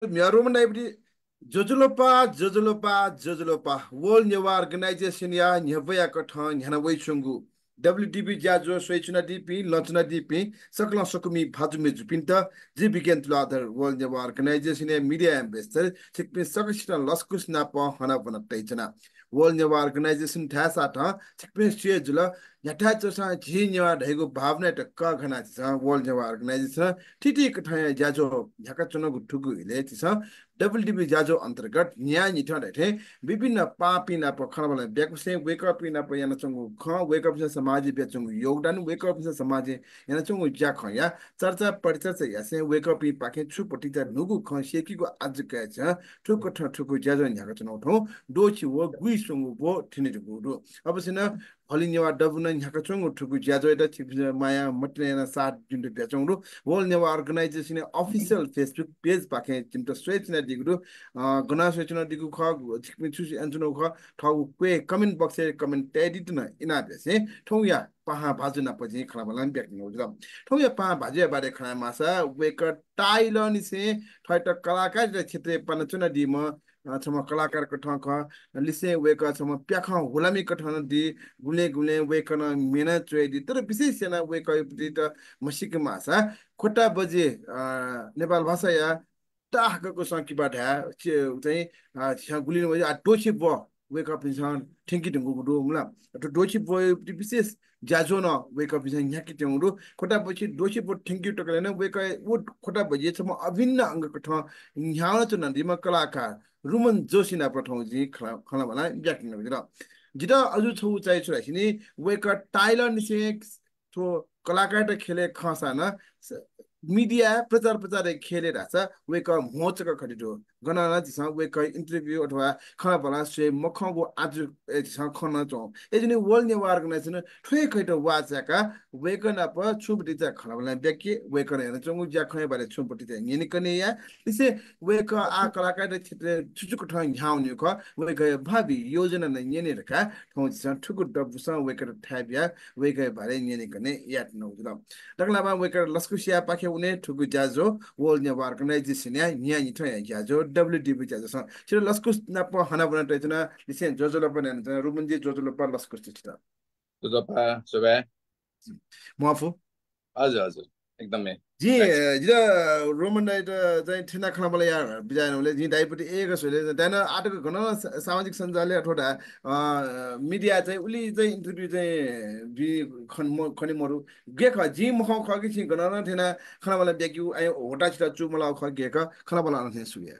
Roman Library Jojolopa World Nyawa Organization ya Nyavaya Katan Yanaway Chungu WDB Jajo Swechuna DP Launchuna DP Saklan Sokumi Bhajume Jupinta J began to other World Nyawa Organization and Media Ambassador Chikpin Sakashita Laskus Napa Hanavana Tachana World Nyawa Organization Tasata Chikpin Shejula Yatacha Jinya Dago Bhavna Kakana World Nyawa Organization Titi Kataya Jajo Yakachano Tugu Eletisa WDB Jajo अंतर्गत न्याय निठा रहते विभिन्न पापी ना पर खाना वाले व्यक्ति से wake up ना पर याना चंगु खां वेकअप से समाज पे चंगु योगदान वेकअप से समाज याना चंगु जा खां या चर्चा परिचर्चा या से वेकअप पाके छु पटिता नुगु खां शेकी को आज कहे छ ठुक ठुक जाजो न्याका चनो ठो दोछि वो गुइ चंगु बो थिने गुरु अब से ना हलिन्यवा डबुना न्याका चंगु ठुक जाजो एटा छिप माया मटने साथ जुन बेचंगु world Newa organisation official Facebook page पाके चिमटा स्ट्रेट दिगु गना सोचना दिगु ख छिकमिन छुसी अन्जुनो ख ठौ क्वे कमेन्ट बक्स कमेन्ट एडिट न इना बेसे ठौ या पहा भाजुना पछि खलाबलान ब्याक न उजला ठौ या पहा भाजे बारे खना मासा वेक टाइल नि से ठैट कलाकार क्षेत्र पनचुना दिम छम कलाकार कठा ख लिसे वेक छम प्याख हुलामी कठा दि गुले गुले वेक न मेना चोइ दि तर विशेष सेना वेक त मसिक मासा खोटा बजे नेपाल भाषा या टाहको संकिबाट चाहिँ यहाँ गुलिनु भयो डोछि ब वेक अप इंसान ठिंकी ढंगु गुडु मुला तो डोछि ब विशेष जाजो न वेक अप इंसान यहाँ की टेंगु खोटा पछि डोछि ब ठिंकी टकले न वेक वो खोटा बजे छ म अभिन्न अंग कठ यहाँ छ नदीमा कलाकार रुमन जोशी ना प्रथम जी खला भला ज्याकिङ नबिरा जिता अजु छु चाहिँ छुरासिनी वेक टाइलर निसे तो कलाकार त खेले खसा न मीडिया प्रचार प्रचार खेले रहेछ वेक मोचक खटिटो गणना जिसँग वेक इन्टरभ्यू अथवा खना बला से मखबो आज जिसँग खना चौ एजने वर्ल्ड नेवा अर्गनाइजेसन ठोय खैटो वाचका वेक न प छुबटी चाहिँ खना बला व्यक्ति वेक न चंगु ज्या खय बारे छुबटी चाहिँ निनि कने या इसे वेक आ कलाकार क्षेत्र छुचुक ठाउँ ह्याउन्यु ख वेक भावी योजना न निनि रका ठाउँ जिसँग ठुकु डबुसँग वेक थाबिया वेक बारे निनि कने यात नउजुल दगलामा वेक लस्कुसिया पाखे उन्हें ठुकु जाजो वर्ल्ड नेवा अर्गनाइजेसन या न्याय निथय जाजो WDB जाजो स छिरो लस्कुस नप हना बना तैतना लिसेन जोजोला पनि रुमन्जी जोजोला पर लस्कुस छिटा जोजोपा सोबे मफु हजुर हजुर एकदमै जी जिरा रोमन डाइट चाहिँ ठिना खाना बोले यार बिजानले जी डाइपटी एक सोले त्यान आटको घन सामाजिक सञ्जालले अथवा मिडिया चाहिँ उली चाहिँ इन्टरभ्यू चाहिँ बि खनि मरु गे ख जी मख ख कि छि घन न ठिना खाना बोले बेक्यु आइ होटा छिटा चु मला ख गे क खाना बोला न सुया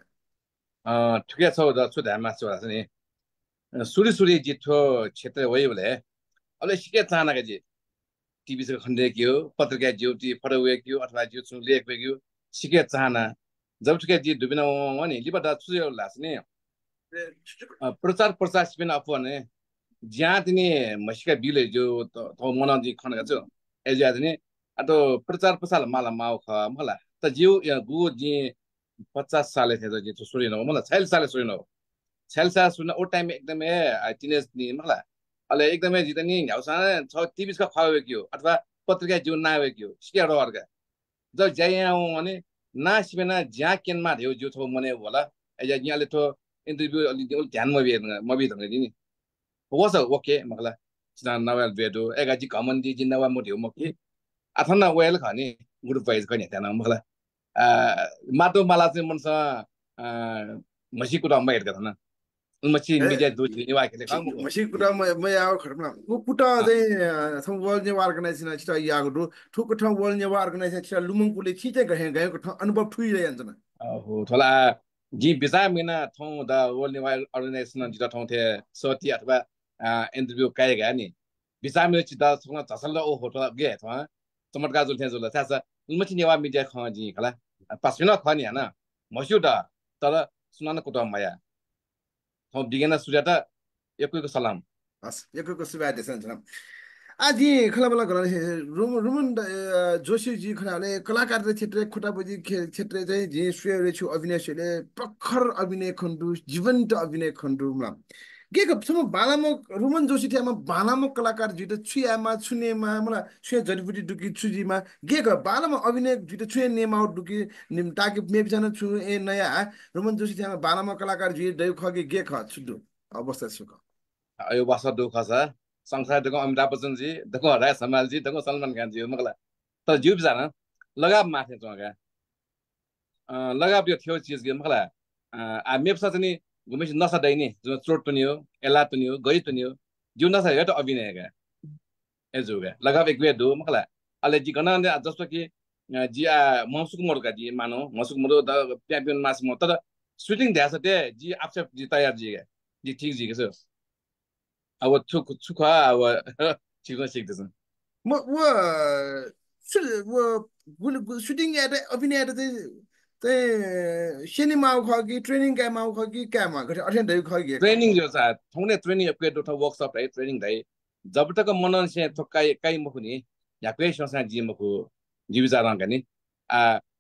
ठिकै छ द छु ध्यानमा छु नि सुरी सुरी जिठो क्षेत्र होइ बोले अले सिके चाहना के जी टिभी से खण्डे क्यो पत्रिका ज्योति फरवे क्यो अथवा ज्यो छु लेख क्यो सिके चाहना जब ठिकै जी दुबिना वनि लिबा छु लास्ने प्रचार प्रचार स्पेन अपने ज्या दिने मसिका बिले जो त मना दि खनगा छ एजा दिने अतो प्रचार प्रसार माला माउ ख मला त जिउ या गु जी 50 साले थे जो सुरि न मला 46 साले सुरि न 46 साल सुन ओ टाइम एकदमै टिनेज नि मला अले एकदमै जितनी ह्याउसान छ टिभी का खावे क्यो अथवा पत्रिका जीवन ना आवे क्यो सिके वर्ग जब जायाउ भने ना सिबेना ज्या केनमा धेउ जो थो मने होला एजा ज्याले थो इन्टरभ्यू अलि ध्यान मबि धंगे दिनी was okay makla sina nawal bedo ega ji common di jinnawa mo dio mokki athana well khani good price khani tana makla mato mala चाहिँ मनसा मसी कुरा मै हेर्का थना मसी मिडिया दो नि वा के काम मसी कुरा मै आउ खरमा उ पुटा चाहिँ सम वर्ल्ड नेवा अर्गनाइजेसन छिटा यागु दु ठुक ठ वर्ल्ड नेवा अर्गनाइजेसन छिटा लुमङपुले छिटे गहे गएको ठ अनुभव ठुइले जान्छ न हो थोला जी बिसा मिना थौ द वर्ल्ड नेवा अर्गनाइजेसन जिता थौ थे सती अथवा इन्टरभ्यू काय गया नि बिसा मिना चिता थौ झसल ओ होटल गे थौ चमत्कार जुल थे जुल थासा मसी नेवा मिडिया ख जी खला पासमिना ख नि हैन मस्युदा तर सुनान कोटा माया थौ बिगेना सुजाता एकैको सलाम हस् एकैको सुभा देसन सलाम आदि खलाबला गर्न रुमन जोशी जी खनाले कलाकार क्षेत्र खुटा बजी क्षेत्र चाहिँ जे श्रेय छु अभिनय शैली प्रखर अभिनय खण्डु जीवन्त अभिनय खण्डुमा 게그 좀 바나모 로만 조시 테마 바나모 कलाकार जुटे छुयामा छुनेमा मलाई छुया जडीबुटी डुकी छुजीमा गेको बालामा अभिनय जुटे छुया नेमा डुकी निम ताकि मेबी जान छु ए नया रोमन जोशी थेमा बालामा कलाकार जुटे दै खगे गे ख छुदु अवस्था सुक यो बस दुःख छ संसार देखो अमिताभ बच्चन जी देखो राय समाल जी देखो सलमान खान जी मगला तर जीव जान लगाव माथे चोगा लगाव यो थियो चीज के मगला आ मेप्सा चाहिँ घुमेस नसा दैनी जो चोट पनि हो एला पनि हो गई पनि हो जीव नसा हेट अभिनय का एजुगा लगाव एक वे दो मगला अले जी गना जस्तो कि जी मसुक मोरका जी मानो मसुक मोर द प्यापियन मास म तर सुटिङ ध्यास ते जी आपसे जी तयार जी ठीक जी के अब 축하 अब 지금 시작됐어. म वो शूटिंग एट अभिनय एट ते सिनेमा खगी ट्रेनिङ का माउ खगी क्या मा गरे अठन दै खगी ख ट्रेनिङ जो छ थौने ट्रेनिङ अपके दोटा वर्कशॉप है ट्रेनिङ है जब तक मनन से तो काई मखुनी या कोई संसा जी मखु जीविजा रंग नि आ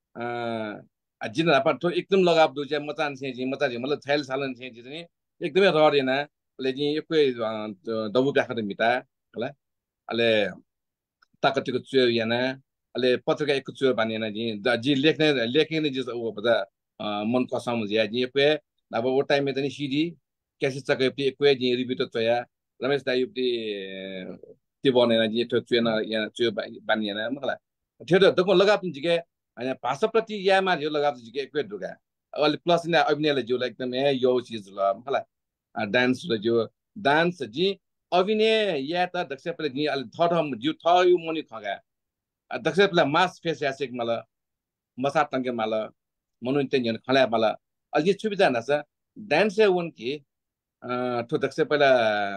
आ जिन अपन तो एकदम लगाव दो जे मचान से जी मचा जी मतलब छैल सालन से जी नि एकदमै रडेना ले जी कोही दबु ब्याखा त मिता होला अले ताकतिको चुयो याना अले पत्रिका एक चुयो बानिना जी लेख्ने जी वो बता मन कसम जी जी पे अब वो टाइम में तनी सीडी कैसे चके पे कोही जी रिव्यू त चया रमेश दाइ युक्ति त्यो बनेन जी त्यो चुयो या चुयो बानिना मलाई थियो त दको लगाव जिके हैन भाषा प्रति यामा यो लगाव जिके कोही दुगा अले प्लस ने अभिनयले जो एकदम यो चीज ल मलाई डान्स र जो डान्स जी अभिनय या त दक्ष पहिले जी अलि थम जिउ थयो मनि खगा दक्ष पहिले मास फेस यासिक मला मसा तंगे मला म्हणून ते जन खल्या मला अलि सुविधा नसा डान्स वन की तो दक्ष पहिला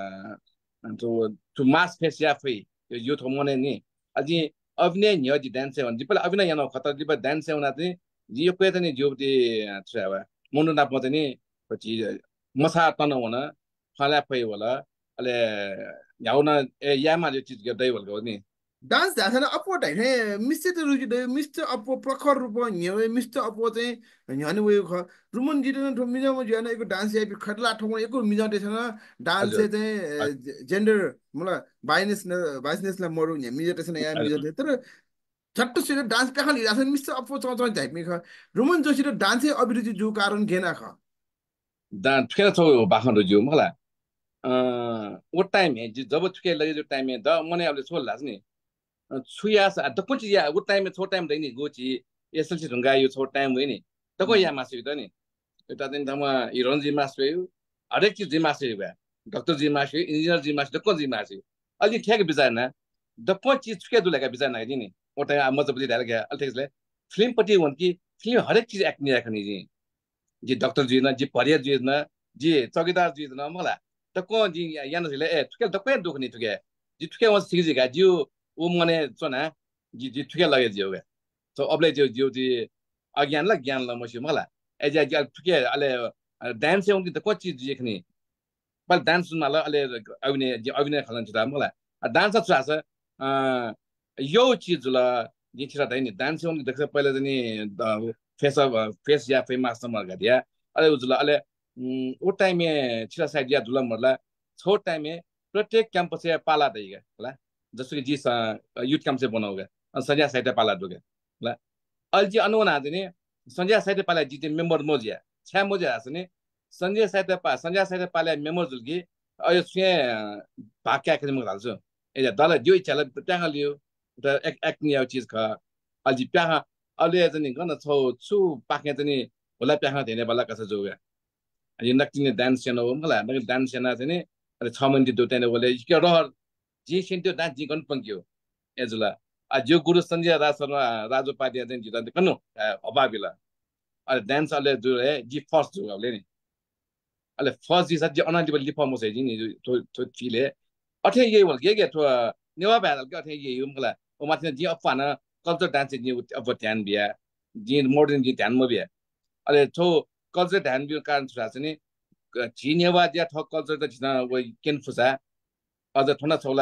to mass face या फै यो थमने नि अलि अभिनय नि दि डान्स वन जिपला अभिनय यानो खतर जिप डान्स वन आते जी यो पेत नि जो दि छवा मनु ना पते नि पछि मसा तन वन खल्या फै होला अले याउन ए यामा जो चीज गर्दै वल्को नि डान्स ध्यान अपवर्ड हैन मिस्टर रुजि दे मिस्टर अपो प्रखर रूप न्यवे मिस्टर अपो चाहिँ न्याने वे ख रुमन जिदन ठो मिजा म ज्यान एको डान्स या खटला ठो एको मिजा देसन डान्स हजुर चाहिँ जेन्डर मलाई बाइसनेसलाई मरु न्या मिजा देसन या मिजा दे तर झट्ट सिधै डान्स कहाँ लिइरहेको छ मिस्टर अपो चौँ झाइपमी ख रुमन जोशी र डान्सै अभिरुचि जो कारण घेना ख दा ठेला छौ बाखन जो मला वो टाइम है जब ठुके लगे जो टाइम है द मने अब छोल लास नि छुयास त कुछ या वो टाइम में छो टाइम दैनी गोची एसएलसी ढुंगा यो छो टाइम हो नि त को या मासु त नि एउटा दिन तमा हिरोन जी मासु यो हरेक चीज जी मासु बा डॉक्टर जी मासु इंजीनियर जी मासु त को जी मासु अलि ठेक बिचार न द को चीज छुके दुलेका बिचार न नि वो टाइम म जब दिएर गया अलटेक्सले फिल्म पटी वन की फिल्म हरेक चीज एक्ट नि राख्ने जी डॉक्टर जी न जी परिया जी न जी चौकीदार जी न मला त को जी या न ए ठुके त को दुख नि ठुके जी ठुके वस सिग जी गा जी वो मने चोना जी ठुके लगे जी होगा तो अबले जो जी अज्ञान ल ज्ञान ल मसी मला ए जे ठुके अले डान्स उनकी त को चीज देखनी पर डान्स माला अले अभिनय खलन छ मला डान्स छ यो चीज ल जी छिरा दैनी डान्स उनकी देख पहिले जनी फेस या फेमस समर गदिया अले उजला अले ओ टाइम में छिरा साइड या दुला मरला छो टाइम में प्रत्येक कैंपस से पाला देगा होला जस्तो कि जी युथ कैंप से बनाओगे संजय साइड पाला दोगे होला अहिले चाहिँ अनुमान आज नि संजय साइड पाला जी मेंबर मोजिया छ्या मोजिया आसने संजय साइड पाला मेंबर जुलगी अयो सुए भाग्य के म हाल्छु ए दल जो इच्छा ल त्यहाँ लियो त एक नि चीज ख अलि प्याहा अलि चाहिँ गन छौ छु पाके चाहिँ होला प्याहा देने वाला कसो जोगा यो नक्तिने डान्स च्यानल हो मलाई नक्ति डान्स च्यानल चाहिँ नि अरे 6 महिना दो तने बोले के रहर जी सेन्ट्यो डान्स जी गन पंक्यो एजुला आ जो गुरु संजय राज शर्मा राजो पाटिया चाहिँ जिता कनु अभाविला अरे डान्स अले जो है जी फर्स्ट जो अले नि अले फर्स्ट जी सज अनाली बली फर्मस है जी नि तो चीले अथे ये बोल के तो नेवा भ्याल के अथे ये मला ओ माथि जी अफाना कल्चर डान्स जी अब ध्यान बिया जी मोडर्न जी ध्यान म बिया अले तो कल्चर ध्यान बियो कारण छ चाहिँ नि जी नेवा जी थ कल्चर त जिना वो केन फुसा अझ थोना छोला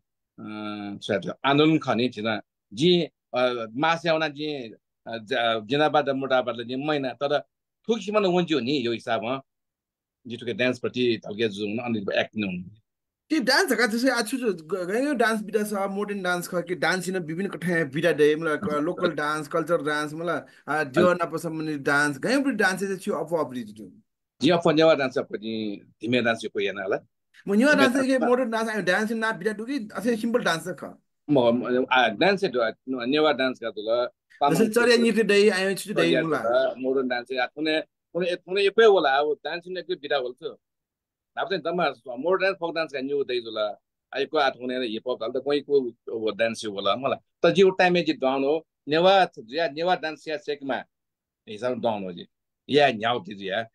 आन्दोलन खने थिएन जी मासे आउन जी जिनाबाद मोटाबाद जी महिना तर ठुकीसम्म वन्ज्यो नि यो हिसाबमा जितुके डान्सप्रति हल्के जुन अनि एक्टिङ हुनु कि डान्स का जैसे आज जो गए डांस बिदा सा मॉडर्न डांस का कि डांस इन विभिन्न कठे बिदा दे मतलब लोकल डांस कल्चर डांस मतलब जो ना पसंद डांस गए भी डांस से छु अप अप रिजु जिया फन्यावा डान्स पनि धिमे डान्स को yana ala म न्यू धिमे डांस के मॉडर्न डांस आई डांस ना बिदा दुगी असे सिंपल डांस का म डान्स do नेवा डान्स का तुला जैसे तामाङ चरिया नृत्य दे आई छु दे या मुला मोडर्न डान्स आथुने कुनै कुनै एकै होला अब डान्स ने के बिदा बोल्छ नाप्ते दमा मोडर्न डान्स फोक डान्स का न्यू दे जुला आई को आथुने हिप हप त कोही को डान्स होला मलाई त जिउ टाइम जि डाउन हो नेवा या नेवा डान्स या सेकमा हिसाब डाउन हो जी या न्याउ ति या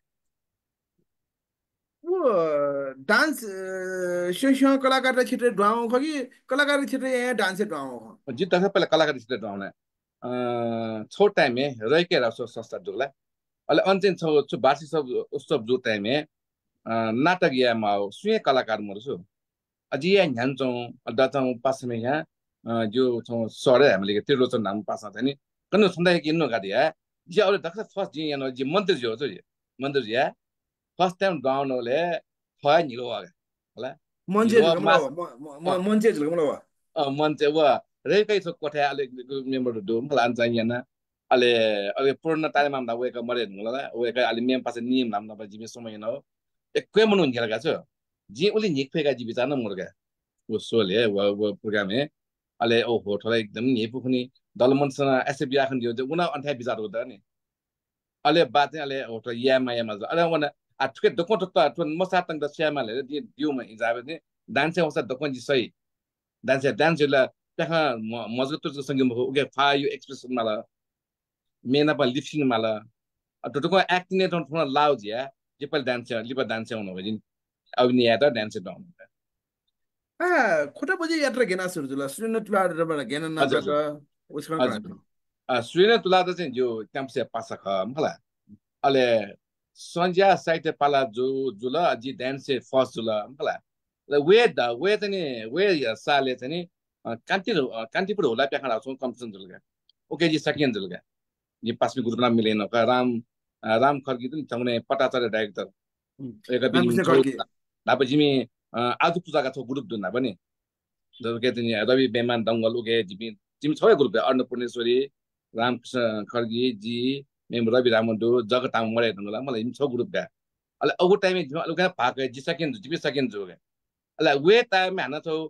वो डांस शिव कलाकार क्षेत्र ड्रामा हो कि कलाकार क्षेत्र यहाँ डांस ड्रामा हो जी तक पहिला कलाकार स्थिति डाउन छोट टाइम में रह के रहो संस्था जुला अले अन्तिम छौ वार्षिक सब उत्सव जो टाइम में नाटक या माओ सुए कलाकार मरछु अझै यहाँ ध्यान्छौँ दछौँ पासमे यहाँ जो छौँ सरे हामीले त्रिलोचन नाम पासा छ नि कनु सुन्दा किन्नु गाडी है जे अरे दक्ष फर्स्ट जी यहाँ जी मन्दिर जो छ जी मन्दिर जी फर्स्ट टाइम गाउन होले फया निलो आगे होला मान्छे निलो झुलमला मास मान्छे झुलमला मान्छे वा रेकै छ कोठा अले मेम्बर दु मलाई अन्छ यहाँ अले अले पूर्ण तालिम नाम वेका मरे होला वेका अले मेम पासे नियम नाम नबा जिमे समय न एकै मनु निरगा छ जी उली निक फेका जी बिचार न मुर्गा वो सोले वो प्रोग्राम है अले ओ हो थोड़ा एकदम नेपु खुनी दलमनसँग एसे बिराखन दियो उना अन्थाइ बिचार हुँदा नि अले बात अले हो त यामा यामा अले वना आठके दको त मसा तंग द स्यामा ले दिउ म हिसाब ने डान्स औसा दको जी सही डान्स ला तखा मजगत तो संगम हो ओके फा यु एक्सप्रेसन माला मेना पा लिप्सिङ माला दको एक्टिङ ने थोड़ा लाउ जिया लिपल डान्स लिपल डान्स हुनु हो जिन अभिनय त डान्स डाउन खोटा बजे यात्रा घेना सुरु जुल सुन तुला रबा घेना ना हजुर ब्लक हजुर उसमा करा हजुर सुने तुला त चाहिँ जो क्याम्पसे पासा ख मलाई अले संज्या साइते पाला जो जुल जी डान्स फर्स्ट जुल मलाई वे चाहिँ नि वे साले चाहिँ नि कान्तिपुर होला प्याखा छौँ कम्पिटिसन जुलगा ओके जी सेकेन्ड जुलगा जी पासमी ग्रुप नाम मिलेन राम खर्की पनि छौँ पटाचार्य डाइरेक्टर एक बिजी रामकृष्ण छौ खड्के नाप जिमी आज पूजाका छौ ग्रुप दुन पनि के रवि बेमान दङ्गल उगे जिमी जिमी सबै ग्रुप अन्नपूर्णेश्वरी रामकृष्ण खड्गी जी मेम रवि रामडो जगत तामाङ मरे ढुङ्गला मलाई छ ग्रुप गए अले अगु टाइम अलुगा भाग जी सेकेन्ड जिमी सेकेन्ड जो गए अले वे टाइम हाना छौ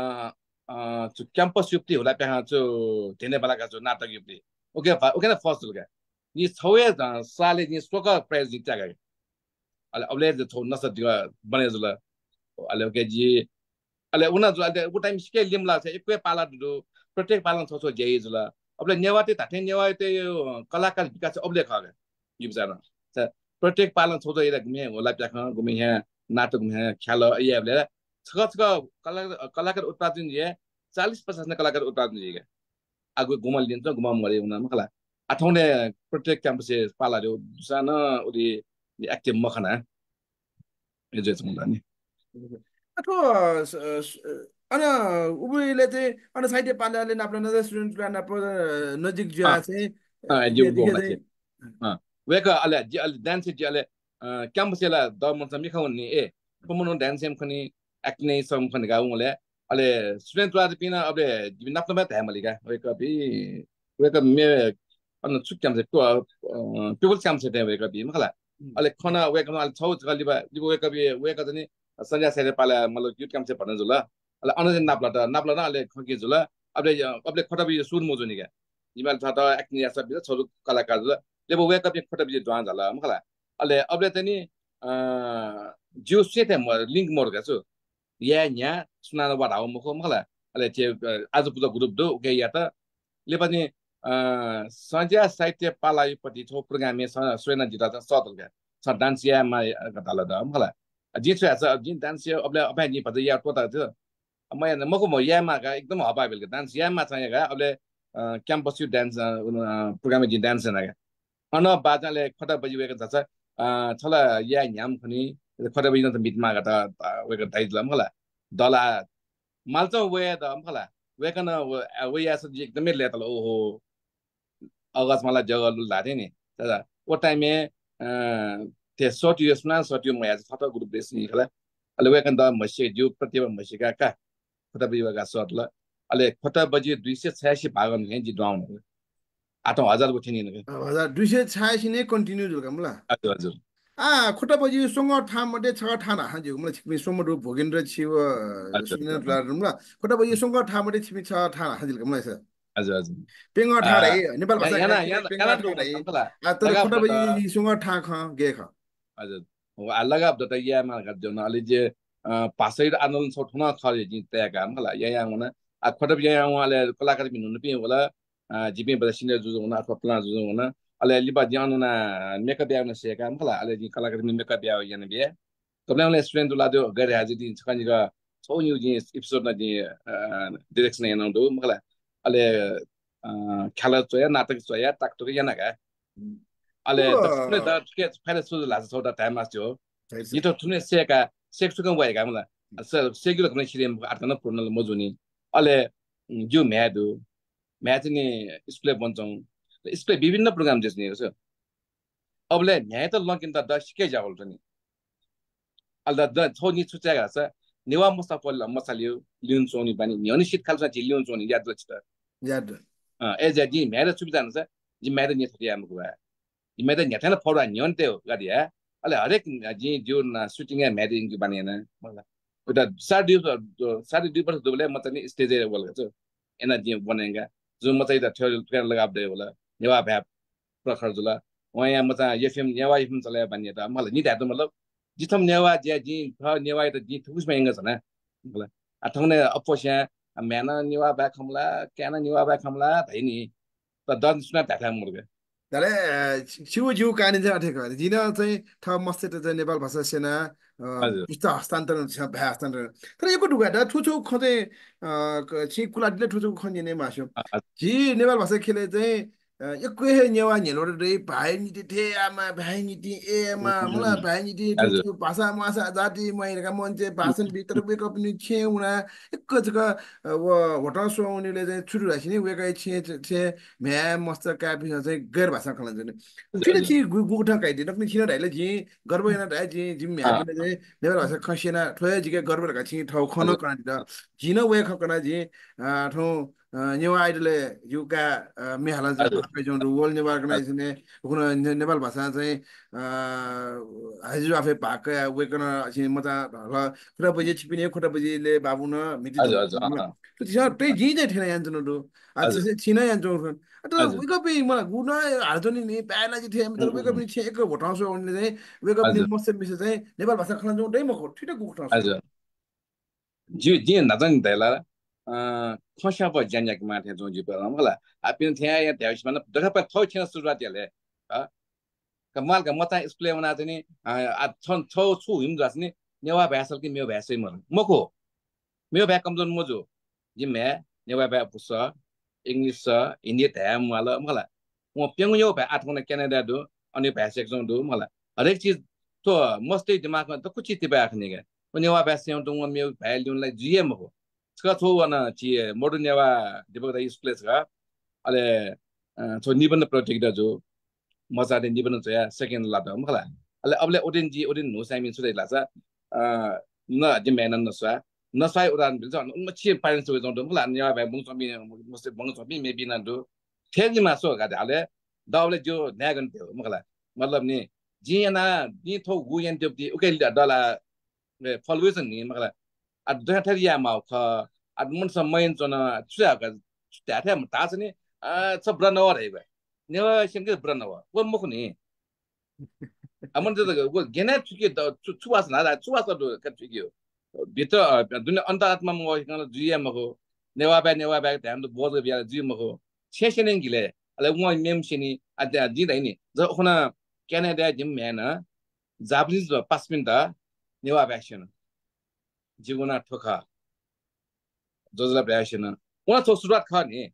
क्याम्पस युक्ति होला प्याहा छौ धेने बेलाका छौ नाटक युक्ति ओके ओके ना फर्स्ट लुगा नि छौए साले नि सोक प्राइज जित्या गए अले अबले छौ नस बने जुल अले ओके जी अले उना जो अले उ टाइम सिके लिमला छ एकै पाला दु प्रत्येक पाला छ छ जेइ जुल अबले नेवाते ताथे नेवाते कलाकार विकास अबले खगे यो बिचार छ प्रत्येक पाला छ छ एरा घुमे होला प्याख घुमे यहाँ नाटक घुमे ख्याल ये अबले छ छ कलाकार उत्पादन जे 40-50 ने कलाकार उत्पादन जे आगो घुमल दिन्छ घुमा मरे उना मखला आठौने प्रत्येक क्याम्पस पाला जो साना उली एक्टिभ मखना यो जे छ नि अथवा अन उबुले चाहिँ अन साहित्य पाण्डाले नाप्न नजर स्टुडेन्ट प्लान नाप नजिक जो चाहिँ जो देखिए बोला चाहिँ वेका अले डान्स जी अले क्याम्पस ला द मन मिखाउनी ए पमुनो डान्स एम खनि एक्ने सम खनि गाउले अले स्टुडेन्ट प्लान पिना अबे नाप्न मा थामलिका वेका बि वेका मे अन छु क्याम्पस को पिपल क्याम्पस ते वेका बि मखला अले खना वेका अले छौ गलिबा वेका बि वेका पनि संजय सेरे पाला मतलब युथ क्याम्पस भन्नु जुल अले अनजन नाप्ला न अले खके जुल अबले अबले खटा बि सुर मोजुनी का जिमाल छ त एक्टिङ या सब छोरु कलाकार जुल लेबो वेक अप खटा बि ड्वान जाला मखला अले अबले तनी जिउ सेते लिंक मोर गाछु या न्या सुनानो बडा हो मखो मखला अले चे आज पुजा ग्रुप दो ओके या त ले पनि संजय साहित्य पालापति छौ प्रोग्राम स्वयं जिता छ सतल छ डान्स या मा गताला द मखला जी छ जिन डान्स या अबले अबे नि पद या टोटा थियो म मको म यामा का एकदम हबा बेल डान्स यामा चाहिँ ga अबले क्याम्पस यु डान्स प्रोग्राम जी डान्स ना अन बाजाले खटा बजी वेक छ छला या न्याम खनि खटा बजी न मिटमा गता वेक दाइजला मला दला माल्छ वे द मला वेकन वे या छ एकदमै लेतल ओहो अगस्त मलाई जगल लाथे नि तर ओ टाइम ते सट्यो म आज फटा ग्रुप बेसी खला अले वेकन द मसे जो प्रतिभा मसेका का फटा बिवागा सटला अले फटा बजे 286 भागन हे जि डाउन आठौँ हजार को थिनि ने हजार 286 नै कन्टिन्यू जुल कामला हजुर हजुर खुट्टा बजी सँग ठाम मटे छ ठाना हाजु मलाई छिक्मी सोमडु भोगेन्द्र छिव सुनिन हजुर प्लाटम ल खुट्टा बजी सँग ठाम मटे छिक्मी छ ठाना हाजिल मलाई छ हजुर हजुर पेङ ठाडै नेपाल भाषा याना खाइ याना पेङ याना दु ठाडै मसला तर लगा खुट्टा बजी सँग ठा ख गे ख हजुर लगा दता या मा गा जन अलि जे पासै आन्दोलन छ ठुना खले जि तया का मला या हुना आ खटब या उहाँले कलाकार बिन हुनु पिए होला जिपे बदा सिनियर जुजु हुना अथवा प्लान जुजु हुना अले लिबा ज्यानु ना मेकअप या न सेका मला अले जि कलाकार बिन मेकअप या यान बिए कबले उले स्टुडेन्ट दुला दो गरे हाजि दिन छकनि गा छौ न्यू जि एपिसोड न जि डाइरेक्सन या न दो मला अले खेला चोया नाटक चोया टाकटुक या ना का अले द सुने द के फाइल सुजु लाज छ द टाइम आस्यो जितो थुने सेका सेक्सुकं वाइ का मला सेगुल कने छिरेम आर्तन पूर्ण मजुनी अले जो म्यादु म्याच नि स्प्ले बन्छौं स्प्ले विभिन्न प्रोग्राम जस्ने हो अबले न्याय त लकिन त दशके जावल पनि अल्दा द छौ नि छुचागा छ नेवा मस्ता पल्ला मसालियो लिउन सोनी पनि न्यनि शीत खालसा लिउन सोनी याद छ याद एज ए जी म्यारे सुविधा छ जी म्यारे नि थरिया मको भा जी म्यारे न्याथन फौरा न्यन त्यो गाडिया अले हरेक जी जो सुटिङ म्यारे इन्कु बनेन मलाई उता 2.5 दुबले म चाहिँ स्टेज बोल छ एना जी बनेगा जो म चाहिँ त ठेल लगा दे होला नेवा भ्याप प्रखर जुला वहाँ यहाँ म चाहिँ एफएम नेवा एफएम चलायो भन्ने त मलाई नि त मतलब जिथम नेवा ज्या जी थ नेवा त जी थुसमा एंग छ ना मलाई अथौने अपोस्या म्याना नेवा ब्याक हमला क्याना नेवा ब्याक हमला धैनी त दन सुना थाथा मुर्गे तर छिउ जिउ काने चाहिँ अठेको जिन चाहिँ थ मस्ते चाहिँ नेपाल भाषा सेना हजुर पुस्ता हस्तान्तरण छ भ्या हस्तान्तरण तर यो डुगा दा ठुचो खते छि कुलादिले ठुचो खन्ने मासो जी नेपाल भाषा खेले चाहिँ एक नेवा नेलोर रे भाइ निति थे आमा भाइ निति ए मा मला भाइ निति हजुर ठुचो भाषा मासा जाति महिरका मान्छे भाषण भित्र बेक पनि छे उना एक जग्गा होटल सोउनेले चाहिँ छुटु राखिने वेकै छे म्या मस्त कापी चाहिँ गैर भाषा खलन जने फिर छि गुगुठा काइदि नक्नि छिन ढाइले जि गर्व yana ढाइ जि जि म्या पनि चाहिँ नेपाल भाषा खसेना ठोय जिके गर्व रका छि ठाउँ खन कना दिदा जिन वे खकना जि ठाउँ न्यू आइडले युका मेहाला ज भाकै जों वर्ल्ड नेवा अर्गनाइजेसन कुन नेपाल भाषा चाहिँ हाइजु आफै भाकै वेकन छि मता र खुरा बजे छिपिने खुरा बजेले बाबुन मिति हजुर धम हजुर त्यो छ त्यही जि चाहिँ ठेना यान्जन दु आज हजुर छिन यान्जन तर हजुर वेकअप मलाई गुना हार्जनी नि प्याला चाहिँ थिए तर वेकअप नि छे एक भोटाउँछ उनले चाहिँ वेकअप नि हजुर मस्त मिसे चाहिँ नेपाल भाषा खलन जों दै मको ठिटा गुटाउँछ हजुर जी जी नजन दैला खोसा प ज्यान्याक माथे जो जी पर मला आपिन थिया या त्यास मन दखा प थौ थिया सुरुवात याले कमाल का मता स्प्ले बना चाहिँ आ छन छौ छु हिम जसने नेवा भ्यासल कि मेयो भ्यासै मको मेयो भ्या कमजोर मजो जी मे नेवा भ्या पुस इंग्लिश हिन्दी थ्याम वाला मला म पेंग यो भ्या आठ मने क्यानाडा दो अनि भ्यासेक जों दो मला हरेक चीज तो मस्तै दिमागमा त कुछ चित्ते बाख्ने के नेवा भ्या सेउ दो मेयो भ्या ल्याउनलाई जिए मको छ थो वन ची मोडर्न नेवा दिबक द स्प्लेस का अले थो निबन्ध प्रोजेक्ट जो मजाले निबन्ध चाहिँ सेकेन्ड लादा मला अले अबले ओडेन नो साइमिन सुदै लासा न जे मेनन नसा नसाई उडान बिल जन म छि पारेन्स जो जन मला न्या भाइ बङ समी मसे बङ समी मेबी न दो थेगि मासो गादे आले दाउले जो न्यागन थियो मला मतलब नि जिना नि थो गुयन त्यो दि ओके डला फलवेसन नि मला आ दथरिया माउ ख आ मन समयन जन छुया का त्याथे ता छ नि छ ब्रनवर हेबे नेवा सिंगे ब्रनवर वो मुख नि अमन त वो गेना छुके छुवास ना छुवास दो कछियो भित्र दुनिया अन्तरात्मा म गइकन जुया मको नेवा बा ध्यान दो बोज बिया जुय मको छेसेनेन गिले अले म मेम सिनी आ दिदै नि ज खना क्यानाडा जिम म्यान जापानिज पासमिन दा नेवा भ्याक्सन जीवना ठोका जोजला भ्याक्सन उना तो सुरुवात ख नि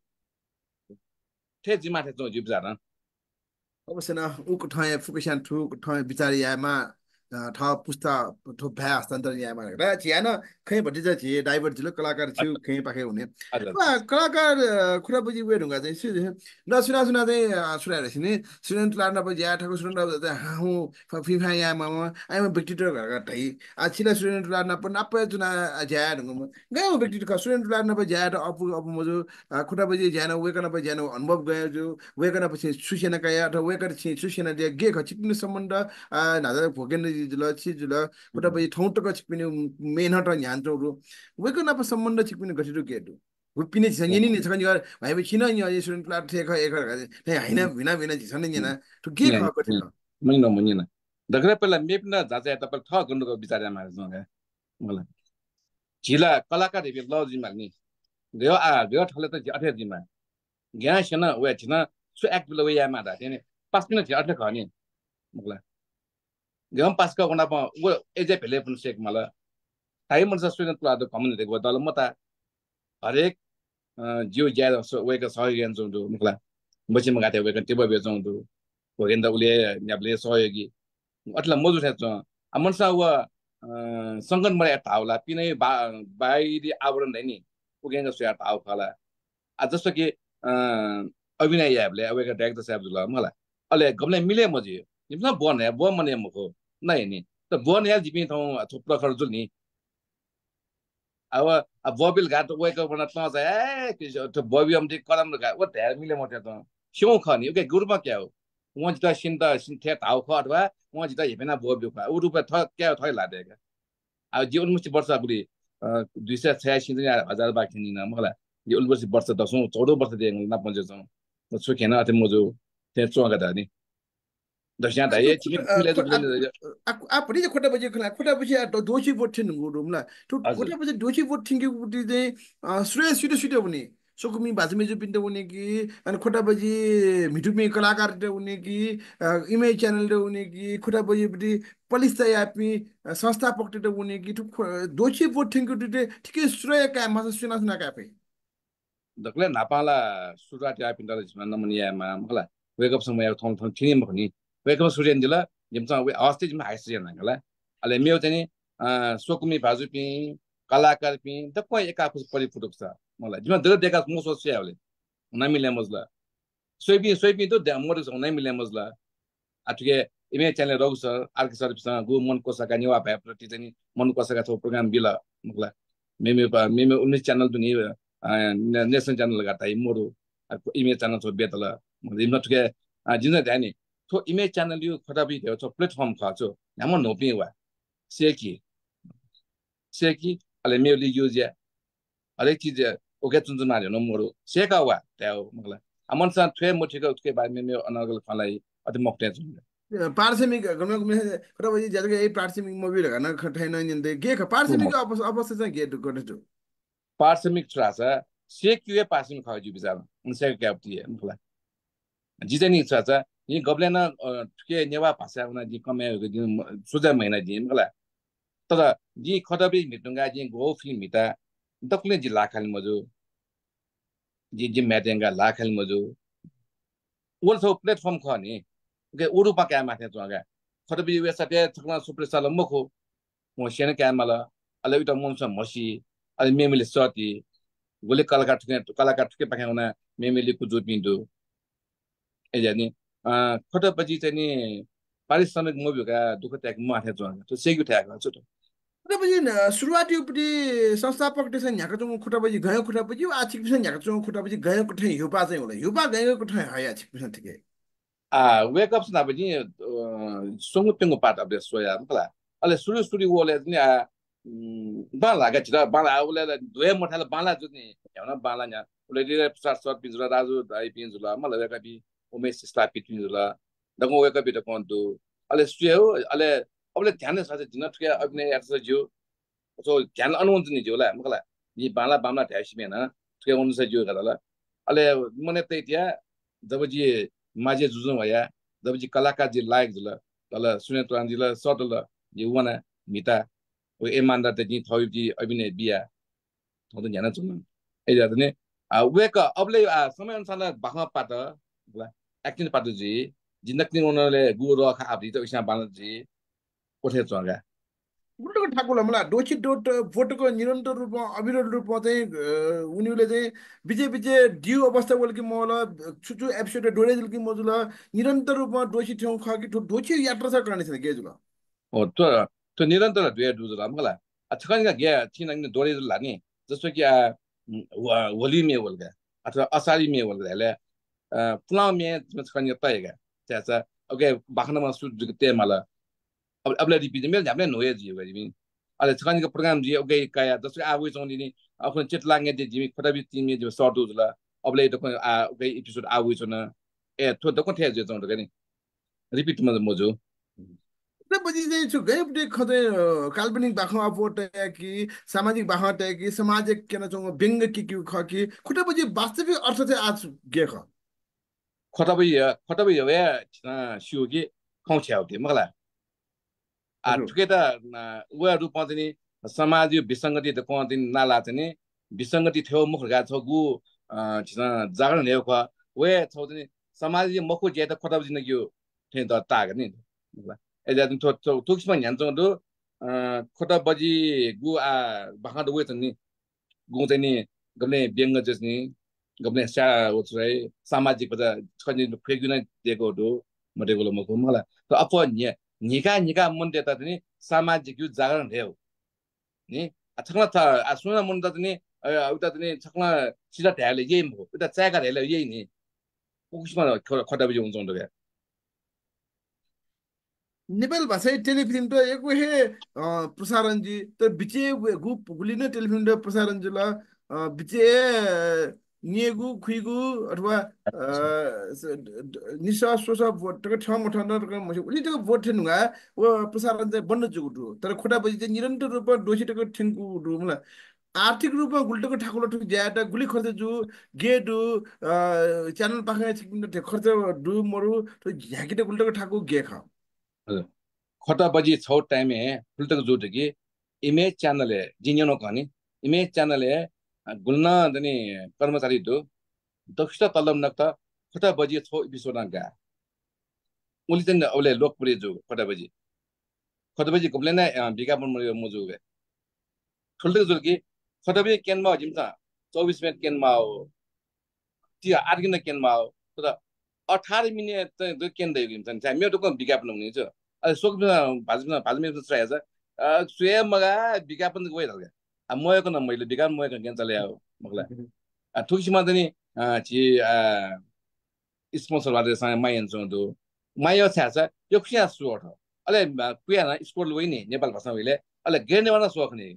थे जिमा थे जो जिब जाना अवश्य न उक ठाए फुकेसान ठुक ठाए बिचारी यामा ठ पुस्ता ठो भ्या हस्तान्तरण यामा र चियान खै भट्टी चाहिँ छि डाइभर्ट जिलो कलाकार छु खै पाखे हुने कलाकार खुरा बुझी वे ढुङ्गा चाहिँ न सुना सुना चाहिँ सुना रहेछ नि सुनन लाड्न पछि या ठको सुनन हु फिफा यामा आइमा व्यक्तित्व घर ढै आ छिला सुनन लाड्न पनि नाप जुना ज्या ढुङ्गा गयो व्यक्तित्व सुनन लाड्न पछि ज्या अपु अपु मजु खुरा बुझी ज्यान वेकन पछि ज्यान अनुभव गयो जो वेकन पछि सुसेना कया अथवा वेकन छि सुसेना दे गे खचिप्ने सम्बन्ध 나자를 보겠는지 질러 치질러 그다 보이 통토가 직빈이 메인하다 냔토로 왜 그나파 선문도 직빈이 거시로 게도 우피니 지상인이 저거니가 많이 지나니 아니 수련 플라트에 에가 가지 네 아이나 위나 지선이나 두개 가 거든요 मैन मुनिन दगरे पहिला मेपना जाजा त थ गर्नुको विचार मारे जङ मलाई जिला कलाकार हेबे लजी मार्नी गयो गयो ठले त अठे दिमा ग्या छैन वे छैन सु एक्ट वे या मादा थिने 5 मिनेट अठे खनि मलाई गम पास का कोना प वो एजे भेले पनि सेक मलाई टाइम मन स्टुडेन्ट प्लादो कम्युनिटी गो दल मता हरेक जिउ ज्या वेको सहयोग जंदु मलाई बछि मगाथे वेको टिबो बे जंदु होरेन्दा उले न्याबले सहयोगी अट्ला मजु छ मनसा व संगन मरे ताउला पिनै बाइदी आवरण नै नि उगेंगा सुया ताउ खाला जस्तो कि अभिनय याबले अवेका डाइरेक्टर साहब जुल मलाई अले गमले मिले मजि निम्न बन मने मको नै नि त बन या जिपि थौ थुप्रो खर जुल नि अब बबिल घाट वेको बना त जाय त बबियम दि कलम गा ओ धेर मिले मते त स्यौ खनि ओके गुरुमा क्या हो वहाँ जिता सिन थे ताउ ख अथवा वहाँ जिता हेपेना बबिउ खा उ रुपे थ क्या थै लादेगा अब जी 19 वर्ष बुढी 286,000 बाँकी नि मलाई यो 19 वर्ष 10औं 14 वर्ष दिए न पञ्चे छौं सुखेन अथे मजु ते चोगा त नि दस्या त ए चिने मिले त आ पनि खोटा बजे खोटा बजे दोषी बोट थिन गुरुमला तो खोटा बजे दोषी बोट थिंगे बुटी चाहिँ श्रेय सुटे सुटे पनि सोकुमी भाजमेजु पिन्ट हुने कि अनि खोटा बजी मिठुमी कलाकार हुने कि इमेज च्यानल हुने कि खोटा बजी बुटी पुलिस त यापी संस्थापक हुने कि दोषी बोट थिंगे ठिकै श्रेय का मास सुना सुना कापे दक्ले नापाला सुराट या पिन्ट नमनिया मा मलाई वेकअप समय थों थों थिनि मखनि वेकअप सुरेन दिला जिमचा वे अस्ति जिम हाइस जन होला अले मेउ चाहिँ सोकुमी भाजुपी कलाकार पी त कोही एकाफुस परिफुटुक छ मलाई जिम दर देखा मुसो स्याले नमिले मजला सोइपी त मोर छ नमिले मजला अटके इमे च्यानल रौ सर आर्क सर्भिससँग गु मन कोसका निवा भए प्रति चाहिँ मन कोसका छ प्रोग्राम बिला मलाई मेमे 19 च्यानल दुनी नेशनल च्यानल गर्दा मोरो इमेज च्यानल छ बेतला जिम नटके जिन ध्यानी तो इमेज च्यानल यो खटाबी थियो छ प्लेटफर्म खाचो नाम नोपी वा सेकी अले मेली युज या हरेक चीज ओके चुन चुन मार्यो न मोरो सेका वा त्यो मलाई अमनसा थ्वे मोठेको उसके बारे में अनगल फलाई अति मक्टे छु पार्सेमिक घरमा खटा बजी ज्यादा ए पार्सेमिक मोबिल गर्न खटाइन निन्दै के पार्सेमिक अवस्था चाहिँ के गर्ने छु पार्सेमिक छ्राछ सेक्युए पार्सेमिक खाजु बिचार उनसे क्याप्टी मलाई जिजनी छ्राछ यी गब्लेन के नेवा भाषा उना जी कमे सुजा महिना जी मलाई तर जी खटाबी मिटुंगा जी गो फिल्म मिता दक्ले जी लाखाल मजु जी म्याटेंगा लाखाल मजु वल्सो प्लेटफर्म खनि के उरु पका माथे जगा खटाबी वेसाते थकना सुप्रेसाल मखो म सेन क्यामला अले उता मनस मसी अले मेमिले सती गोले कलाकार ठुके पकाउना मेमिले कुजु पिन्दु ए जानी खटापछि चाहिँ नि पारिश्रमिक मुभीका दुःख त्याग माथे जगा त सेगु ठ्याक छ त खुट्टापछि सुरुवाती उपटि संस्थापक त्यसै यहाँको चाहिँ खुट्टापछि गयो खुट्टापछि आछिक पिछन यहाँको चाहिँ खुट्टापछि गयो कुठै युपा चाहिँ होला युपा गयो कुठै है आछिक पिछन ठिकै वेक अप ना पनि songo pengo part of the soya mkala ale suri wole ni bala ga chira bala ule doe mothal bala juni yauna bala nya ule dire start pinjula razu dai pinjula mala weka bi umesh start pinjula dango weka bi to kontu ale suyo ale obले ध्यान साथे दिन ठके अभिनय exercise जो so ध्यान अनुमन नि जो ला मकला नि बाला बामला ध्यासी मेन ठके अनुसार जो गदला अले मने त इतिया जब जी माजे जुजु भया जब जी कलाकार जी लायक जुल तल सुने तुरान जी ल सटल जी वना मिता ओ इमानदार त जी थौ जी अभिनय बिया थौ त ध्यान चुन ए जात ने वेक अबले समय अनुसार बाखमा पाट ला एक्टिङ पाट जी जिन्दक नि उनले गुरु खा आबि त इसा बाल जी कोठे चंगा उल्टो ठाकुरलाई मलाई दोषी भोटको निरन्तर रूपमा अविरत रूपमा चाहिँ उनीहरूले चाहिँ विजय विजय डिउ अवस्था बोल कि मलाई छुचु एपिसोड डोरेजल कि मजुल निरन्तर रूपमा दोषी ठाउँ खा कि दोषी यात्रा छ गर्ने छैन गेजुल त्यो निरन्तर दुए दुज हमला छकन का गे छिन दोरे लानी जस्तो कि होली में बोलगा अथवा असारी में बोलगा ले पुलाव में छकन तयगा त्याचा ओके बाखनमा सु ते मला अब ले रिपीट मेल जामले नोए जी गरि बिन अले छकन का प्रोग्राम जी ओके काया जस्तो आवे चोंदी नि आफ्नो चित लागे दे जिमी खटा बि तिमी जो सर्ट उजला अब ले त ओके एपिसोड आवे चोन ए थो त कोथे जे चोंद गनि रिपीट म मजो पछि चाहिँ छु गए खतै काल्पनिक बाखमा अपोट कि सामाजिक बाखमा कि सामाजिक केन चोङ व्यङ्ग कि ख कि खुट्टा पछि वास्तविक अर्थ चाहिँ आज गे ख खतबै वे सिउकी खौछ्याउथे मगला हजुर ठुकै त वे रूपमा चाहिँ समाज विसङ्गति त कहाँ चाहिँ नाला चाहिँ नि विसङ्गति थियो मुख गा छ गु जागरण ल्याउ ख वे छौ चाहिँ समाज मखु ज्या त खतब जिन यो थे त ताग नि एजा थो थो तुक्समा न्यान्छौ दु खतब बजी गु बाखा द वे चाहिँ नि गु चाहिँ नि गने व्यङ्ग चाहिँ नि गने सा उछै सामाजिक पदा छनि फेगुना दिएको दु मटेको मखु मलाई त अप निका मन देता नि सामाजिक यो जागरण थियो नि छक्न त सुन मन त नि उता नि छक्न सिधा ढ्याले यही हो उता चाका ढ्याले यही नि पुक्समा खटा बजी हुन्छ त नेपाल भाषा टेलिफिल्म त एक हे प्रसारण जी त बिचे गुप गुलिन टेलिफिल्म त प्रसारण जुल बिचे निगु खुइगु अथवा निसा सोसा भोट टक छ मठ टक मसे उली टक भोट थे नुगा वो प्रसारण चाहिँ बन्न जुगु तर खोटा बजी चाहिँ निरन्तर रूपमा दोषी टक ठेंगु दु मला आर्थिक रूपमा गुल्टको ठाकुर ठुक ज्यादा गुली खर्च जु गेडु च्यानल पाखा खर्च डु मरु तो झ्याकिटे गुल्टको ठाकुर गे खा खटा बजी छौ टाइम फुलतक जोट कि इमेज च्यानल है जिन्यनो कहानी इमेज च्यानल है गुल्ना दनी कर्मचारी दो दक्ष तलम नक्ता खटा बजी छौ एपिसोड गा उली तन ओले लोकप्रिय जो खटा बजी कबले ना विज्ञापन मजु गे फुलतक जोट कि खटा बजी केनमा जिमता 24 मिनट केनमा हो ती 8 दिन केनमा हो त 18 मिनट त केन दै गिम सन मेरो त कोन विज्ञापन हुने छ अ सोक भाजमा ट्राई छ स्वयं मगा विज्ञापन गइ हल्का मयको न मैले विज्ञापन मयको केन चले आओ मगला ठुकसीमा त नि छि स्पोन्सर वाले सँग मायन दो मायो छ्याछ यो खुसिया सुट अले कुया न स्पोर्ट वइ नि नेपाल भाषा वइले अले गेर्ने वाला सोख नि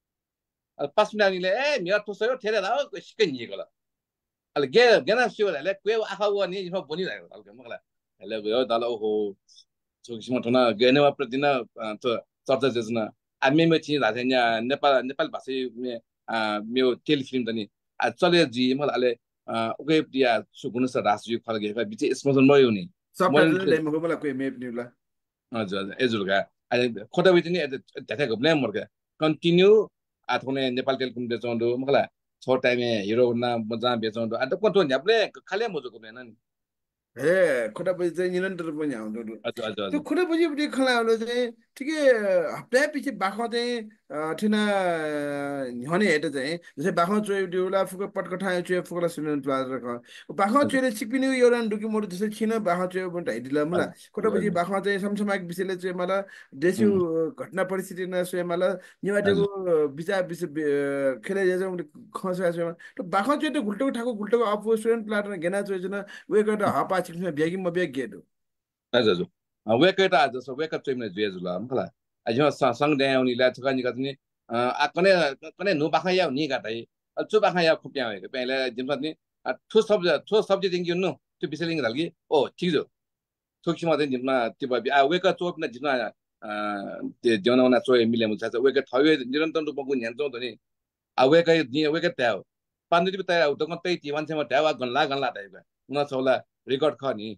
पास मिनानीले ए मेरो ठोसयो ठेरे दा सिकै नि गला अले गेना सियोले कुया आखा व नि बनि रहेको हल्का मगला हेले गयो दाल ओहो ठुकसीमा ठना गेनेवा प्रतिना त चर्चा जोजना हामी मे छि राजन्या नेपाल भाषा मेरो टेलिफिल्म त नि चले जी मलाई अले ओके प्रिया सुगुन स राष्ट्रिय फलगेका बिचे स्पोन्सर मयो नि सबटाइटल मैले ल्याइमको मलाई कोही मेप निउला हजुर हजुर एजुलगा अहिले खोटा बिच नि धेरै घुम्ने मर्का कन्टिन्यू आथोने नेपाल टेलिकम बेचौँदो मकला छ टाइम हिरो ना मजा बेचौँदो अन्त कोन तो न्याप्ले खाले मजो घुम्ने नि हे खुट्टापछि चाहिँ निरन्तर पनि आउँदो हजुर हजुर त्यो हजुर खुट्टापछि पनि खलाउनु चाहिँ ठिकै हप्ता पछि बाख्रा चाहिँ ठिना हने हेटे चाहिँ जस्तै बाख्रा चोयो डिउला फुक पटकठा चोयो फुकला सुन प्लाजर ख बाख्रा चोयो सिपिनु एउटा डुकी मोड जस्तै छिन बाख्रा चोयो पनि ढाइदिला मलाई खुट्टापछि हजुर बाख्रा चाहिँ समसमाग विषयले चाहिँ मलाई देशु हजुर घटना परिस्थिति न सोय मलाई निवाटेको विचार विषय खेले जान्छ खसा त बाख्रा चोयो त गुल्टो ठाको गुल्टो अपो स्टुडेन्ट प्लाटर गेना चोयो वे गर्दा हपा छिक्न भ्यागी म ब्याग गेडो हजुर वेकेट आज सो वेकअप चाहिँ मैले जुए जुल मकला आज संग दे उनी ला थका निका नि आ कने कने नु बाखा या नि गाtai छु बाखा या खुप्या हो पहिले जिमसा नि ठो सब्जी दिङ नु त्यो बिसलिङ हल्की ओ ठीक जो थोक्सीमा चाहिँ जिममा त्यो भयो वेकअप चोप न जिममा त्यो जनाउना चोय मिले मुछ वेकअप थवे निरन्तर रूपमा गुन ह्यान्छौ त नि आ वेकअप नि वेकअप त्या पानी दिबे त्या त कतै ती मान्छेमा त्या गन्ला गन्ला टाइप न छौला रेकर्ड ख नि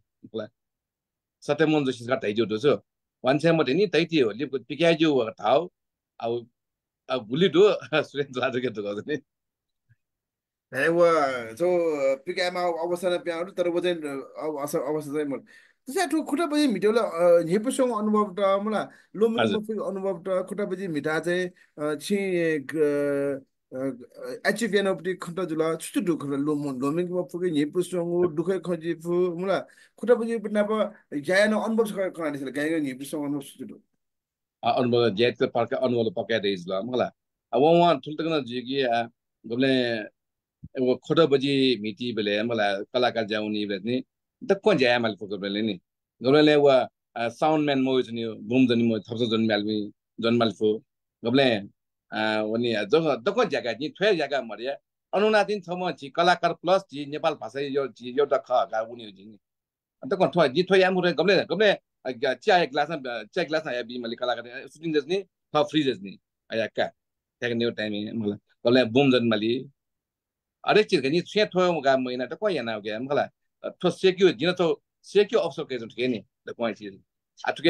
सत्यमन जोशी का तैजो दोसो वानसे मते नि तैति हो लिप पिक्याजु थाउ अब अब भुलि दो सुरेन लाजो के तो गर्दै हे व जो पिकामा अवसर प्याउ तर वो चाहिँ अवसर चाहिँ त्यसै ठु खुट्टा बजी मिटोला हेपुसँग अनुभव त मलाई लोमिङ हजुर मफु अनुभव त खुट्टा बजी मिटा चाहिँ छि एचिभिएन अपि खन्त जुल छुटु दुख लोमिङ मफुके हेपुसँग दुखै खजिफु मलाई खुट्टा बजी बिना प जायन अनुभव छ कहानी छ गाय हेपुसँग अनुभव छुटु अनुभव जेट पार्क अनुभव पक्का देइज ल मलाई अब वहाँ ठुल्टकन जिगी गमले वो खोटो बजी मिटी बेले मलाई कलाकार जाउनी बेले त कोन जाय माल फोकर बेले नि गमले वा साउन्ड म्यान मो जनि बुम जनि मो थप्स जनि मालमी जन्माल फो गमले वनि जग दको जग्गा नि थ्वे जग्गा मर्या अनुनादिन थम छि कलाकार प्लस जि नेपाल भाषा यो जि एउटा ख गा उनी जि अन्त कोन थ्वा जि थ्वा यामु गमले गमले चिया ग्लास या बि मले कलाकार सुटिङ जनि थ फ्री जनि आया का त्यहाँ न्यू टाइमिङ मलाई गमले बुम जन्माली अरे चिर नि छे थो गा महिना त कोइ ना गया मला थो सेक्यु जिन थो सेक्यु अफसर के जन के नि त कोइ चिर अटके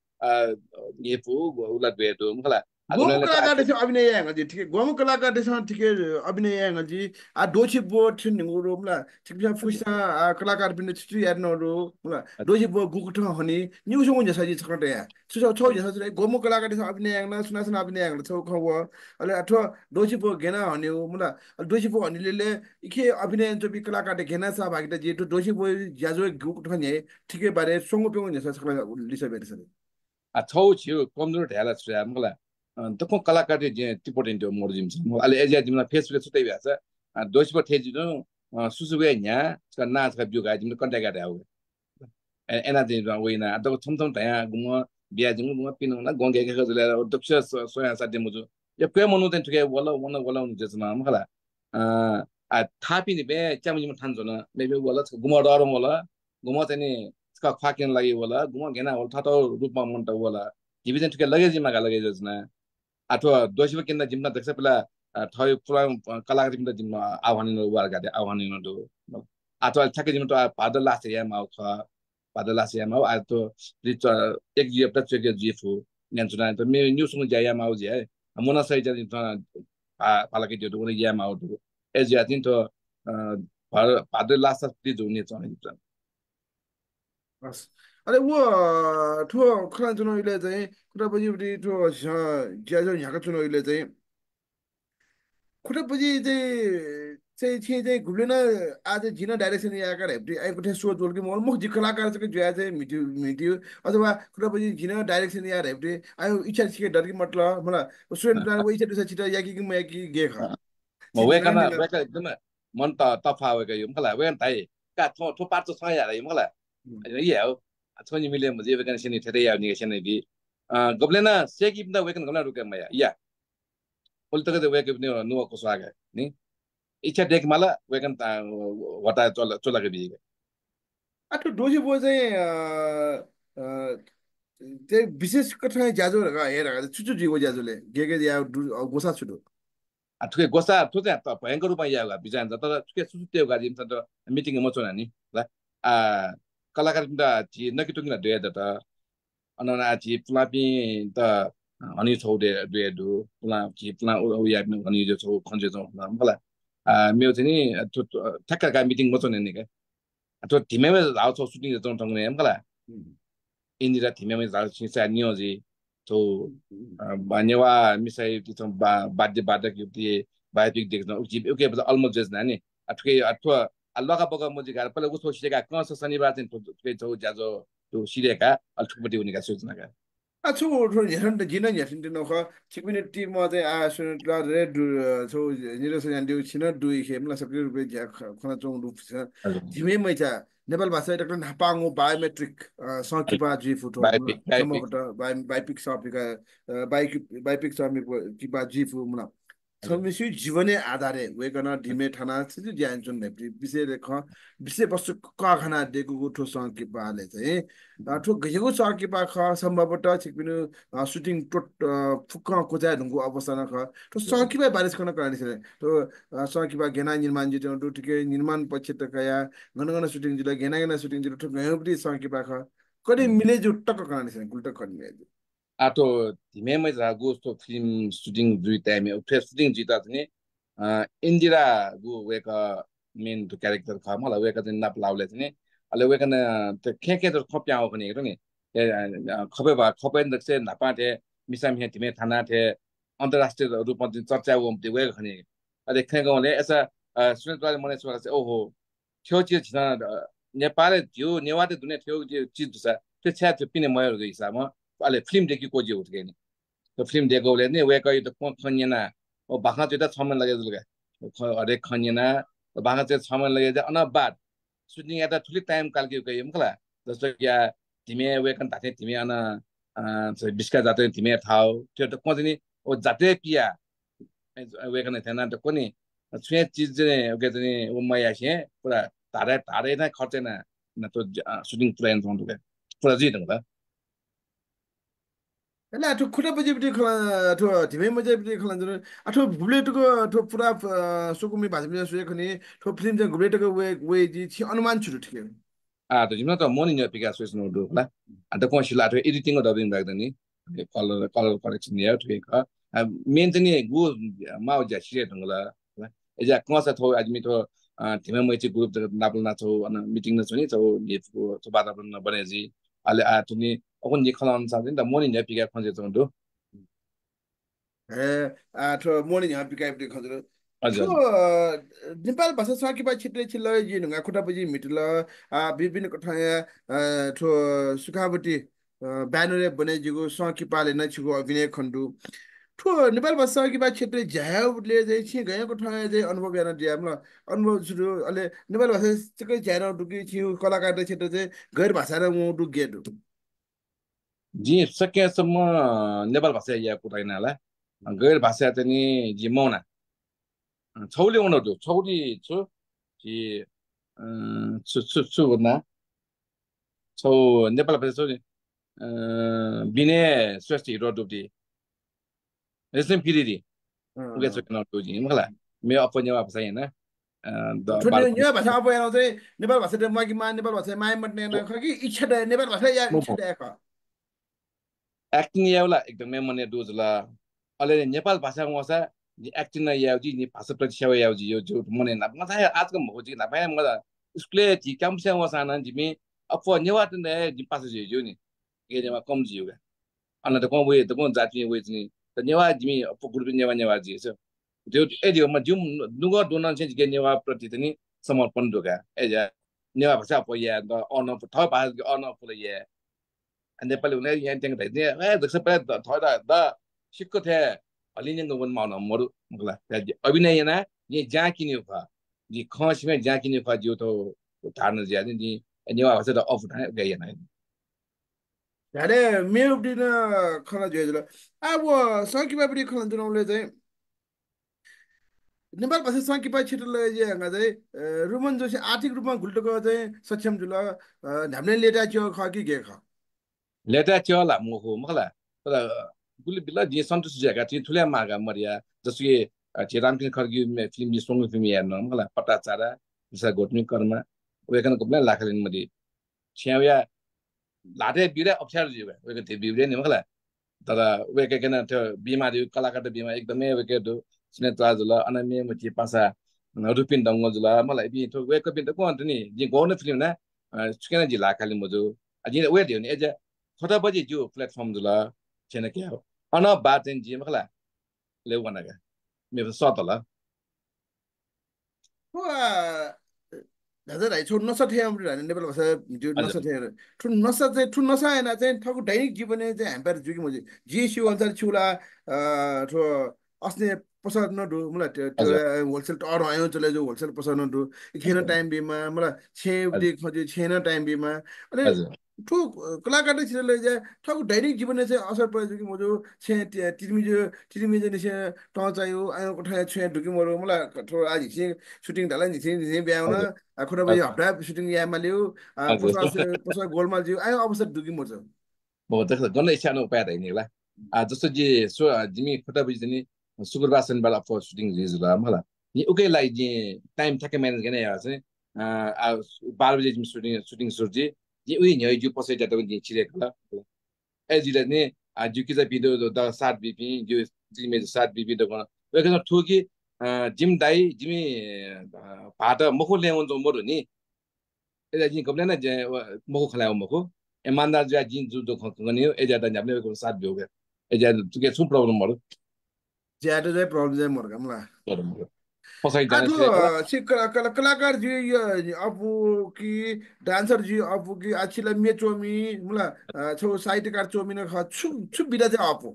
ये पु उला बेदो मला गोमु अगुनले कलाकार त देश अभिनय यांग जी ठीक है गोमु कलाकार देश ठीक है अभिनय यांग जी आ दोची बो थिन निगुरो मला ठीक बिसा फुसा कलाकार बिन छिटु यार नरो मला दोची बो गुकुठ हनी न्यू सोंग जसा जी छकट या सुसा छौ जसा छ गोमु कलाकार देश अभिनय यांग न सुना सुना अभिनय यांग छौ खव अले अथवा दोची बो गेना हनी मला दोची बो हनी ले इखे अभिनय जो भी कलाकार दे गेना सा भागिता जी तो दोची बो जाजो गुकुठ हनी ठीक है बारे सोंग पेंग जसा छकला लिसा बेर सर छौ छिउ कमजोर ढ्याला छु मला त को कलाकार जे टिपोटेन त्यो मोरजिम छ अले एजिया जिमना फेसबुक सुतै भ्याछ दोष प थेजिनो सुसुगे न्या छ नाच का बिउ गाजिम कन्ट्याक्ट गरे आउ एना दिन वइना त थम थम तया गुम बिया जिम गुम पिन ना गंगे के गजले दक्ष सोया साध्य मुजु या पे मनु तेन ठुके वला वना वला उन जसमा मला थापी नि बे च्याम जिम ठान जन मेबे वला गुम डर मला गुम चाहिँ नि का फाकिन लागि वला गुम गेना वला थातो रूपमा मन्ट वला डिभिजन ठुके लगे जिमा गा लगे जजना अथवा दोषी केन्द्र जिम्ना देख्छ पहिला थय पुरा कलाकार जिम्ना जिम्मा आह्वान वर्ग आह्वान दो अथवा ठ्याक्कै जिम्मा भादर लास्ट याम आउ छ भादर लास्ट याम आउ आज तो रिच एक जियो प्लस चेक जियो फु न्यान्चुना त मे न्यू सुङ जायाम आउ जे मुना सही जति पालाके त्यो दुने याम आउ दो एज या दिन तो भादर लास्ट प्लिज हुने छ बस अरे वो ठो खला चुनाव इले चाहिँ खुट्टा बजी उठी ठो ज्याजो यहाँको चुनाव इले चाहिँ खुट्टा बजी चाहिँ घुम्लेन आज जिन डाइरेक्सन आकार हेप्टी आएको थिएँ सोच बोल कि म मुख कलाकार चाहिँ ज्या चाहिँ मिट्यो मिट्यो अथवा खुट्टा बजी जिन डाइरेक्सन यार हेप्टी आयो इच्छा छिके डर कि मतलब मलाई स्टुडेन्ट प्लान वो इच्छा दुसा छिटा याकी कि म याकी गे खा छिजना वेकना निला वेक एकदम मन त तफा वेक यो मलाई वेन ताइ का थो पार्ट छ यार यो मलाई ये हो छोनी मिले मुझे वेकन सिनी थेरे या नि सिनी दि गब्लेना सेकी बिना वेकन गब्लेना रुके मया या उल तक वेक बिना नो को स्वाग नि इच्छा देख मला वेकन वटा चला चला के बिगे अथवा डोजी बो चाहिँ विशेष कथा ज्याजो हेर छुचु जीव ज्याजोले गे या गोसा छुटु ठुके गोसा ठुके त भयंकर रूपमा या बिजान तर ठुके सुते गाडी त मिटिङ म चोना नि ल आ कलाकार बिना छि नकि टुकिना दे त अनना छि प्लापी त हनी छौ दे दे दु प्ला छि प्ला उ या हनी जो छौ खन्जे छौ मलाई मेरो चाहिँ नि ठ्याक्क मिटिङ म चोना नि के तो धिमेमे झाउ छौ सुटिङ जस्तो ठाउँमा हेम कला इन्दिरा धिमेमे झाउ छिसा नियोजी तो बान्यवा मिसाइ त्यो बाध्य बाधक युक्ति बायोपिक देख्न उची ओके अलमोस्ट जस नानी अथके अथवा लगा बगा मजि गार पहिला उसो सिरेका कस शनिबार चाहिँ त्यो छौ ज्याजो त्यो सिरेका अल्ठुपट्टि हुनेका सूचनाका छु हेरन त जिन हेसिन दिन ख छिकमिने टिम म चाहिँ आ सुन रे छौ निरसन यान दिउ छिन दुई खेम ला सक्रिय रुपे ज्या खना चौ रुप छ हजुर जिमे मै छ नेपाल भाषा डाक्टर नापाङो बायोमेट्रिक सकिपा जी फुटो बायोपिक बायोपिक समबाट बायोपिक सपिका बायोपिक समी किपा जी फु मुना हजुर छमिसु जीवने आधारे वेगन ढिमे ठाना छिजु ज्यान जुन नेप्री विषय लेख विषय वस्तु क खाना देगु गुठो सकिपाले चाहिँ ठो गएको सकिपा ख सम्भवतः छिकबिनु सुटिङ टोट फुक्क कोजा ढुङ्गु अवस्थाना ख तो सकिपा बारिश गर्न कारण छ तो सकिपा गेना निर्माण जितो टु ठिकै निर्माण पछि त कया गन गन सुटिङ जिला गेना गेना सुटिङ जिला ठो गयो सकिपा ख कदि मिले जो टक्क कारण छ गुल्ट खन्ने आतो धिमेमै जागु तो फिल्म सुटिङ जुइ टाइम फेस सुटिङ जिता चाहिँ इन्दिरा गु वेक मेन तो क्यारेक्टर ख मलाई वेक चाहिँ नाप लाउले चाहिँ 알레 왜 그나 캐캐도 커피하고 그니 그러니 खबै खबै से नापा थे मिसाम हे तिमे थाना थे अन्तर्राष्ट्रिय रूपमा जुन चर्चा हुँदै गएको खने अरे खेको भने ऐसा स्टुडेन्ट वाले मने सोच से ओहो थियो चिज छ नेपाल थियो नेवाते दुनिया थियो चिज छ त्यो छ्या त्यो पिने मयो गइस म अले फिल्म देखि कोजी उठ गए नि त्यो फिल्म देखो ले नि वे कहि त खन्यना ओ भाखा चाहिँ त छमन लगे जुलगा अरे खन्यना भाखा चाहिँ छमन लगे अन बात सुटिङ या त ठुली टाइम कालके गयो मखला जस्तो कि तिमी वेकन ताथे तिमी अन बिस्का जाते तिमी थाउ त्यो त कोजनी ओ जाते पिया वेकन थिएन त कोनी छुए चीज चाहिँ ओके चाहिँ ओ मया छे पुरा तारे तारे नै खर्चेन न तो सुटिङ प्लान छ त पुरा जी दङ त Ala to kuda baje bidi khala to time baje bidi khala jero ato bule to pura sukumi baje bidi suye khani to film jang bule to we ji chi anuman churu thike 또 지금 또 모닝 에피가 소스는 도라 안다 콘실라 또 에디팅을 더빙 bagdani color correction ya to ka maintenance go maoja shire dongla eja kosa tho admi to time moi chi group napulna tho meeting na choni to ni to bada ban baneji ale a tuni okon ni khalam sa din da moning epiga khonje to to morning ha bikai bidi khajero to हजुर नेपाल भाषा सकी बा छिटे छिलो ji नुगा खुटा बजी मिटलो विभिन्न कथा to सुखावटी ब्यानरे बने जिगो सकी पाले न छिगो अभिनय खण्डु ठो नेपाल भाषा कि बा क्षेत्र झ्याउले चाहिँ छि गएको ठाउँ चाहिँ अनुभव गर्न दिया म अनुभव सुरु अहिले नेपाल भाषा चाहिँ झ्याएर डुकी छिउ कलाकार क्षेत्र चाहिँ गैर भाषा र म डुगेडु जी सकेसम्म नेपाल भाषा या कुराइनाला गैर भाषा चाहिँ नि जी मौना छौले उनीहरू छौरी छु कि भन्दा छौ नेपाल भाषा छौ बिने श्रेष्ठ हिरो डुब्दी यसले पिरिदी उगे छ किन डुजी मलाई मे अपन नेवा भाषा हैन द ठुलो बाल यो भाषा अब यहाँ चाहिँ नेपाल भाषा त मागी मा नेपाल भाषा माइ मट्ने न खकी इच्छा त नेपाल भाषा या इच्छा त एक एक्टिङ याउला एकदमै मने डुजला अले नेपाल भाषा मसा एक्टिङ न याउजी नि भाषा प्रति सेवा याउजी यो जो मने न मसा आज को मोजी न भाइ मगा स्कुले जी काम से वसा न जिमी अप नेवा त ने जि पास जी जो नि ये नेवा कम जी योगा अन त कोन वे त कोन जाति वे नि त नेवा जिमी अप ग्रुप नेवा नेवा जी छ त्यो एदियो म जुम नुगो दोनन चाहिँ के नेवा प्रति त नि समर्पण दोगा एजा नेवा भाषा अप या द अन थ भाषा अन अप या नेपाली हुने यहाँ त्यहाँ भेट्ने ए जस्तो पहिला थोड़ा द सिक्को थे अलिने गवन माउन मरु मगला अभिनय yana ये जहाँ किन्यो ख जी खस में जहाँ किन्यो ख जो तो धारण ज्या नि नेवा भाषा त अफ उठाए गए yana अरे मे उब्दिन खला जोजलो अब सकी बा पनि खला जुनले चाहिँ नेपाल भाषा सकी बा क्षेत्रले जे हंगा चाहिँ रुमन जोशी आर्थिक रूपमा घुल्टको चाहिँ सक्षम जुल हामीले लेटा थियो खकी गे ख लेटा चला मोहो मगला तर गुली बिला जी सन्तोष जगा थियो ठुल्या मागा मरिया जसो ये रामकृष्ण खड्गी फिल्म जी सोंग फिल्म हेर्न मगला पटाचारा विसा गोटमी कर्म वेकन को लाखलिन मदि छ्याउया लाटे बिरे अप्ठ्यारो जीव वेक त्यो बिरे नि मगला तर वेक केन त्यो बिमारी कलाकार बिमा एकदमै वेक दु स्नेत राजुला अनमे मति पासा रुपिन दंग जुला मलाई बि तो वेक बिन त को अन्त नि जी गौन फिल्म ना सुकेन जी लाखालि मजु अजी वे दियो नि एज खता बजी जो प्लेटफर्म जुला छेन के हो अन बातेन जी मगला लेउ वनागा मेरो सतला हो दादा राई छोड नसथे हाम्रो हाने नेपाल भाषा जो हजुर नसथे ठुन नसा चाहिँ ठुन नसा हैन चाहिँ ठगु दैनिक जीवने चाहिँ ह्याम्पर जुकी मजे जी सी अनुसार छुला ठो अस्ने पसर न दु मलाई त्यो हजुर होलसेल त अरु आयो चले जो होलसेल पसर न दु खेन हजुर टाइम बिमा मलाई छे दे खोजे छेन टाइम बिमा अनि हजुर ठु कलाकार छिरे ले जा ठगु दैनिक जीवने चाहिँ असर परे कि मजो छे तिमी जे निसे ट चाहियो आयो कोठा छे ढुकी मरो मलाई ठो आज छे सुटिङ ढाला नि छे ब्याउन हजुर खुदा भाइ हप्ता सुटिङ यामा लियो हजुर पसा गोलमाल जियो आयो अवसर ढुकी मर्छ बहुत देख दोनों इच्छा नो उपाय रहने वाला दोस्तों जी सो जिमी खुदा भी जनी शुक्रवार शनिबार आपको शूटिंग रिलीज होला मला ये ओके लाइक जी टाइम ठ्याक्कै म्यानेज गर्ने यार चाहिँ 12 बजे जिमी शूटिंग शूटिंग सुरु जी ये उही न्याय जो पसै जाता पनि छिरेको होला ए जिले ने जो कि भिडियो द 7 बीपी जो जिमे 7 बीपी द वे के ठोकी जिम दाई जिमी भाटा मखो ल्याउन जो मरु नि एजा जी कबले ना जे मको खलाओ मको ईमानदार जो जी जो तो खगनी एजा त न्याप्ने को साथ बियो एजा तुके सु प्रब्लम मरो ज्यादा चाहिँ प्रब्लम चाहिँ मर्कामला फसाइ आ जाने तो से कला कलाकार जी ये अपू की डांसर जी अपू की अच्छी लम्बी चोमी मतलब छो साहित्यकार चोमी ने खा छु छु बिना थे अपू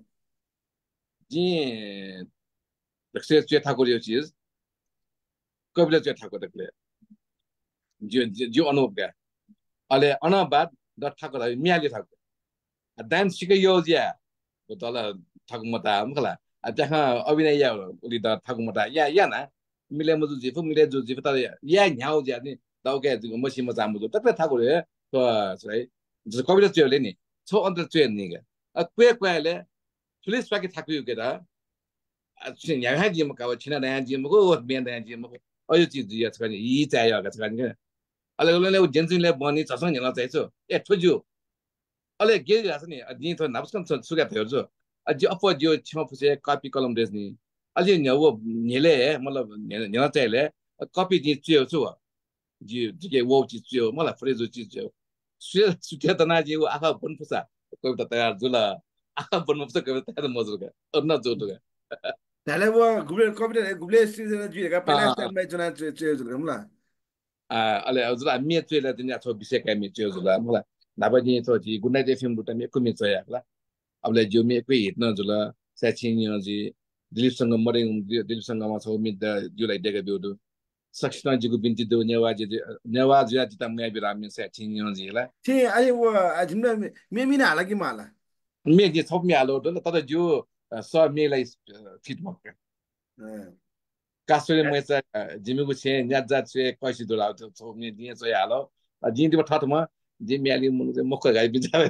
जी से ठाकुर यो चीज कबले ठाकुर तकले जो अनुभव गया अले अनबाद द ठाकुर मियाली ठाकुर दाम सिकै यो ज्या तल ठाकुर मता मखला त्यहाँ अभिनय या उली द ठाकुर मता या ना मिले मुजु जिफु मिले जु जिफु त या न्याउ ज्या नि दाउके मसी मजा मुजु तपे ठाकुर हे तो है कविता चोले नि छो अन्त चोय नि गे क्वे क्वेले पुलिस पाके ठाकुर के दा न्याउ हा जिम का छिना नयाँ जिम को मेन नयाँ जिम को अयो चीज या छ नि यी चाहियो का छ नि अलग अलग जेन्सिनले बनी छसँग हेर्न चाहिछु ए ठोजु अलग गे जाछ नि नि त नापस्कन सुगा थियो जो अझ अप जो छिमा फुसे कपी कलम देस नि अझ न वो नेले मतलब नेना चाहिए कपी दि चियो छु जी के वो चीज चियो मलाई फ्रेजो चीज चियो सुते त ना जी वो आखा बन फुसा कविता तयार जुला आखा बन फुसा कविता तयार मजुगा अर्न जोटुगा त्याले वो गुबले कविता गुबले सीजन जी का पहला आ स्टाइल में जना चे जुलमला ale azula mi tsue la tinya so bise ka mi tsue zula mula na ba ni so ji gunai de film buta mi ku mi tsue ya la able jo mi ku hit na zula sa chin yo ji dilip sangam mare dilip sangam ma so mi da ju lai de ga bi do sakshna ji ku binti do nyawa ji ya ji ta mi bi ra mi sa chin yo ji la थे अरे वो जिम्ना मे मिना हाला कि माला mi ji thop mi alo do la ta jo so mi lai fit mo ka so mo sa ji mi ku che nya za tsue kwa shi do la so mi ni so ya lo ji ndi ba thot ma ji mi ali mo mo ko ga bi ja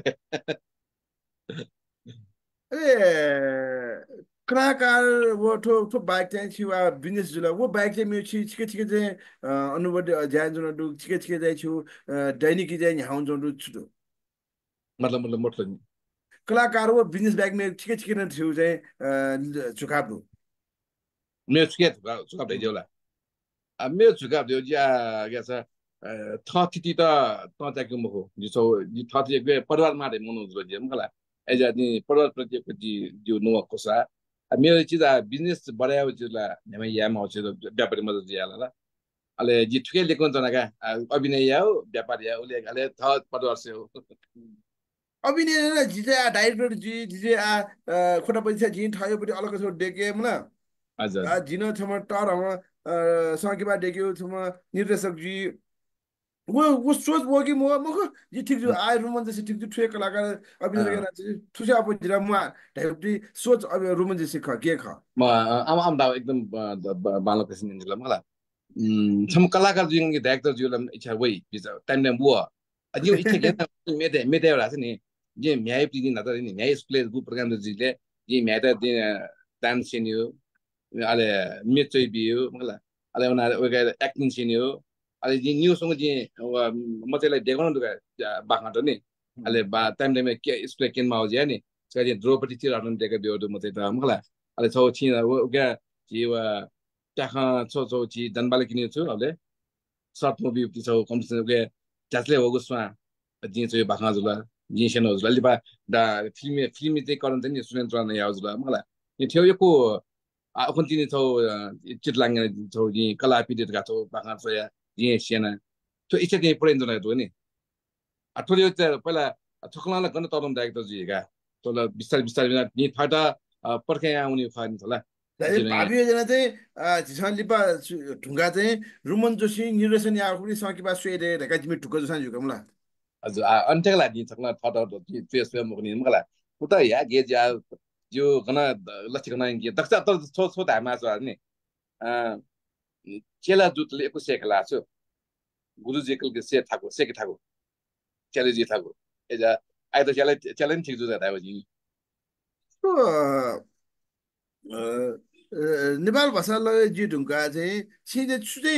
अरे कलाकार वो ठो bike चाहिँ छु business जुल वो bike चाहिँ मेरो छि छिके छिके चाहिँ अनुभव ज्यान जुन डु छिके छिके चाहिँ छु दैनिकी चाहिँ यहाँ जुन छु मतलब मतलब कलाकार वो बिजनेस बाइक मेरो छिके छिके न छु चाहिँ झुकाब्दु meu suka da jola a meu suka da ja ga sa tha ti ta ta ta ku mo ni so ni tha ti ke parwar ma de mo no zo je mala e ja ni parwar prati ko ji ju no ko sa a meu chi da business badaya ju la ne ma ya ma che do byapari ma zo ya la ale ji thuke le kon ta na ga abhinay ya byapari ya ule ale tha parwar se ho अभिनय जिजे director जी जिजे खोटा पैसा जिन ठायो पनि अलग छ डेके मन हजुर जिन छम टर हम सकिबा डेक्यो छम निर्देशक जी वो सोच वो कि म ये ठीक जो आए रोमन जैसे ठीक जो ठुए कलाकार अभिनय गरेर चाहिँ ठुसे अब जिरा म ढाइपटी सोच अब रोमन जैसे के ख म आम da एकदम बालो पेसिन नि ला मला some kalaकार जुन के डायरेक्टर जुन इच्छा वही bisa टाइम टाइम वो अझै इच्छा के मेते मेते एउटा छ नि जे म्याइ पिदिन न त नि म्याइ स्कुल गु प्रोग्राम द जिले जे म्याइ त डान्स सिनियो ale मेचै बियो मलाई ale उना ओके एक्टिङ सिनियो ale जे न्यू सँग जे मचैलाई देखाउन दुका बाखा त नि ale बा टाइम टाइम के स्कुल केन मा हो नि सके द्रौपदी तिर हटन देका बियो मचै त मलाई ale छौ छि ओके जीवा त्यहाँ छौ छौ छि जनबाले किनेको छु अहिले सर्ट मुभी छौ कम्पिटिसन के त्यासले हो गुस्मा जी चाहिँ बाखा जुला जी सेन हजुर अलि बा दा फिल्म चाहिँ करन चाहिँ स्टुडेन्ट रन या हजुर मलाई नि थियो यो को अखन तिनी छौ चितलाङ छौ जी कला पिडेट गा छौ बाखा छ या जी सेना त्यो इच्छा चाहिँ पुरै जनाय तो नि अठो यो चाहिँ पहिला थकलाला गर्न तरम दाइक त जी गा तल बिस्तार बिस्तार नि फाटा पर्खे आउने फाइन होला भावी योजना चाहिँ झिसन लिपा ढुङ्गा चाहिँ रुमन जोशी निर्देशन या पनि सकिबा सुए ढका जिमी ढुक्क जोसान जुकमला हजुर अन्त्यलाई दिन्छ थट फेस मुखनि मलाई उता या गे जा जो गना लछि गना गे दक्ष त छो छो धामा छ नि चेला जुतले एको सेकला छु गुरुजी कल के से थाको से के थाको चले जी थाको एजा आइ त चले चले नि ठीक जुदा था जी नेपाल भाषालाई जी ढुङ्गा चाहिँ सिधै छुँदै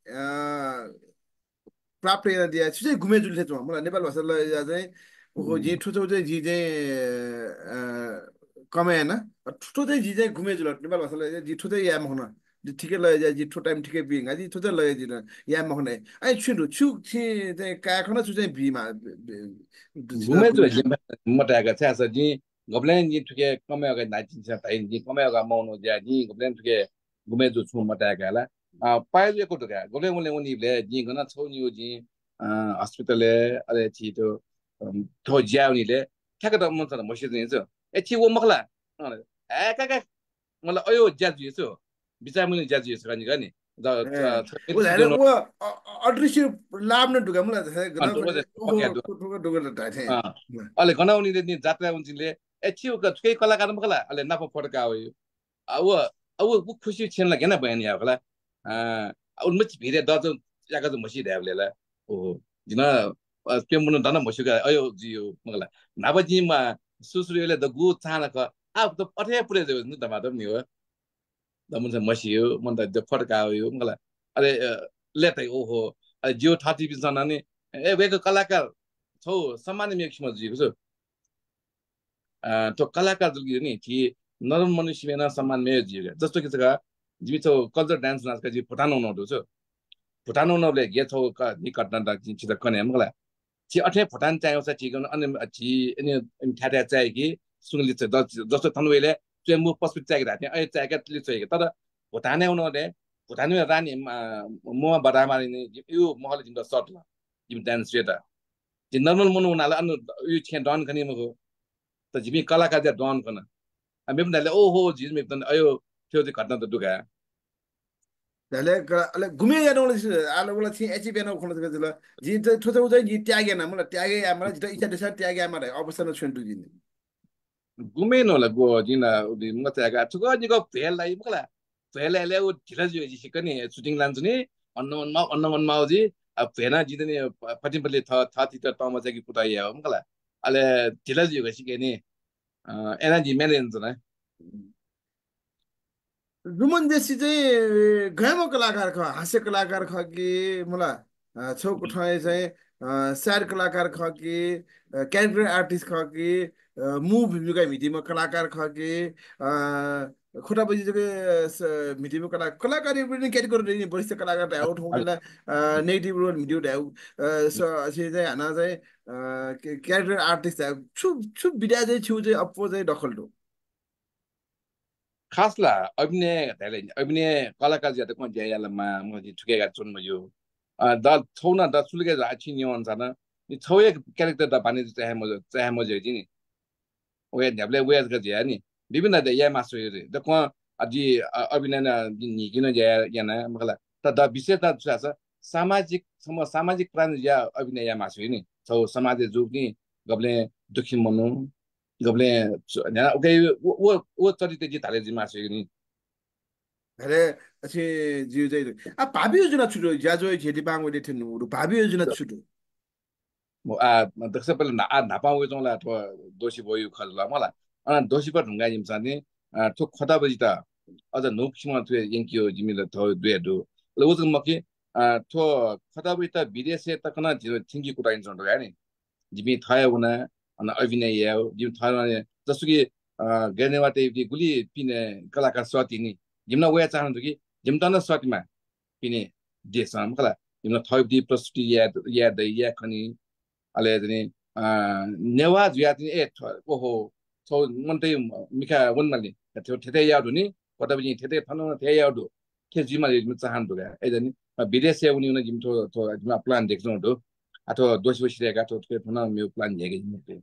प्राप्त गरेर दिया चाहिँ घुमे जुल्थे छ मलाई नेपाल भाषालाई चाहिँ ओहो जी ठुचो चाहिँ जी चाहिँ कमाएन ठुटो चाहिँ जी चाहिँ घुमे जुल नेपाल भाषालाई जी ठुटै याम हुन ठिकै लगे जी ठो टाइम ठिकै बिङ जी ठो चाहिँ लगे जी या मखने ai छिटो छु छि चाहिँ काखना छु चाहिँ बिमा जिना घुमे जो गुमे मटाका छ छ जी गब्लेन जी ठुके कमे अगा नाचिन छ ताइ जी कमे अगा मौनो ज्या जी गब्लेन ठुके घुमे जो छु मटाका ला पाइले को टका गब्लेन मुले उनी ले जी गना छौ नि जी अस्पताल अरे छि तो थो ज्या उनी ले ठ्याक त मन छ मसिद नि छ ए छि वो मखला ए का मलाई अयो ज्या जी छ बिचा मुनि ज्या जी छ गनि गनि ए छ वो सिजन वो अदृश्य लाभ न ढुका मलाई गना अन्त खने ओहो पक्या ठुका ढुका ता थे अहिले गनाउनीले नि जात्रा उन्चिले ए छिउ केही कलाकार मखला अहिले नाफा फड्का हो अब अब उ खुसी छेन लगे ना बयान या होला उन मच भिरे दज याका जो मसी ध्यावलेला ओ जिना के मुन दना मसुका अयो जियो मगला नाबजिमा सुसुरीले द गु चाना क आ त पठे पुरे जो न त मादम नि हो द मुन मसियो मन त फड्का हो मगला अरे लेतै ओहो जियो 30 बिसना नि ए वेको कलाकार छौ सामान्य मेक्समा जिएको छु त्यो कलाकार जुन नि कि नरम मनुष्य में सम्मान में जियो जस्तो कि छ जिमी छौ कल्चर डान्स नाच का जि फुटानो नडो छ फुटानो नले गे छौ का निकट न द जि छ कने हमला छि अठे फुटान चाहियो छ छि गन अनि छि अनि ठाटा चाहिँ कि सुंगली छ जस्तो तनवेले त्यो मु पस्पिट चाहिँ राथे अय चाहिँ का तली चाहिँ तर भुटाने उनले भुटाने रानी म बडामा नि यो महल जिम सर्ट ल जिम डान्स रेटा जि नर्मल मनु उनाले अनु यो छ डन खनि मको त जिमी कलाकार चाहिँ डन खन हामी पनि दाइले ओहो झिज मे त अयो त्यो चाहिँ घटना त दुगा dale ale gume ya no ala wala thi echi bena khona de la ji te thotho uja ji tyage na mala tyage ya mala jita icha desa tyage ya mala obasa no chundu ji गुमे न ल go जिन उदि म त ga tu go ni go pel lai mkla pel lai le u dhila ji ji sikani shooting लान्छु नि अन्न मन माउजी अब भेना जिदने पटिम पले थ थि त तम चाहिँ पुटाइ हो मकला अले ढिला जी गसी के नि एनर्जी मेन छ न रुमन जेसी चाहिँ गएम कलाकार ख हास्य कलाकार ख कि मला छौको ठाउँ चाहिँ सैड कलाकार ख कि क्यारेक्टर आर्टिस्ट ख कि मुभ भूमिका मिटिमा कलाकार ख कि खुटा बजी जगे मिटिमा कलाकार पनि क्याटेगोरी नि वरिष्ठ कलाकार ढाउ ठाउँला नेगेटिभ रोल भिडियो ढाउ चाहिँ हाना चाहिँ क्यारेक्टर आर्टिस्ट ढाउ छु छु बिदा चाहिँ छु चाहिँ अप्पो चाहिँ दखल खासला अभिनय धेरै अभिनय कलाकार ज्यादा कोन ज्यायालमा म ठुकेगा चुन म यो द छौना द सुलगे राछि नि अनसन नि छौए क्यारेक्टर द पानी चाहे म जे नि ओए ढ्याबले वेज ग ज्या नि विभिन्न द या मासु रे द को अजि अभिनय न नि किन ज्या याना मखला त द विशेषता छ सामाजिक सामाजिक प्राणी ज्या अभिनय या मासु नि छौ समाज जुग नि गबले दुखी मनु गबले ओके वो चरित्र जित हाले जिमा नि Hele, asi jiu zai. A babi योजना छुटो ज्याजो खेती बाङ वेले थिनु बाबी योजना छुटो. दक्ष पहिले नापा उयो चौला अथवा दोषी भयो खजला मलाई अनि दोषी पर ढुङ्गा जिम्सा नि थो खता बजी त अझ नोक्सिमा थियो यङ्कियो जिमीले थो दुए दु ल उज मकि थो खता बजी त विदेश त कना थिङ्की कुटाइन चोन्ड नि जिमी थायो उना अनि अभिनय याउ जिम थायो जस्तो कि गेनेवाटे गुली पिने कलाकार स्वाति नि जिमना वया चाहन्छु कि जिमतना स्वातिमा पिने देश कला जिमना थयो दि प्रस्तुति या दै या खनि ale ni newa juya ni oho so monte mika won mali thete ya du ni kota bi thete thano the ya du ke jima le mi chahan du ga e ni bidesh ya uni jim to jima plan dekno do ato doshi boshi ga to ke thana mi plan ye ge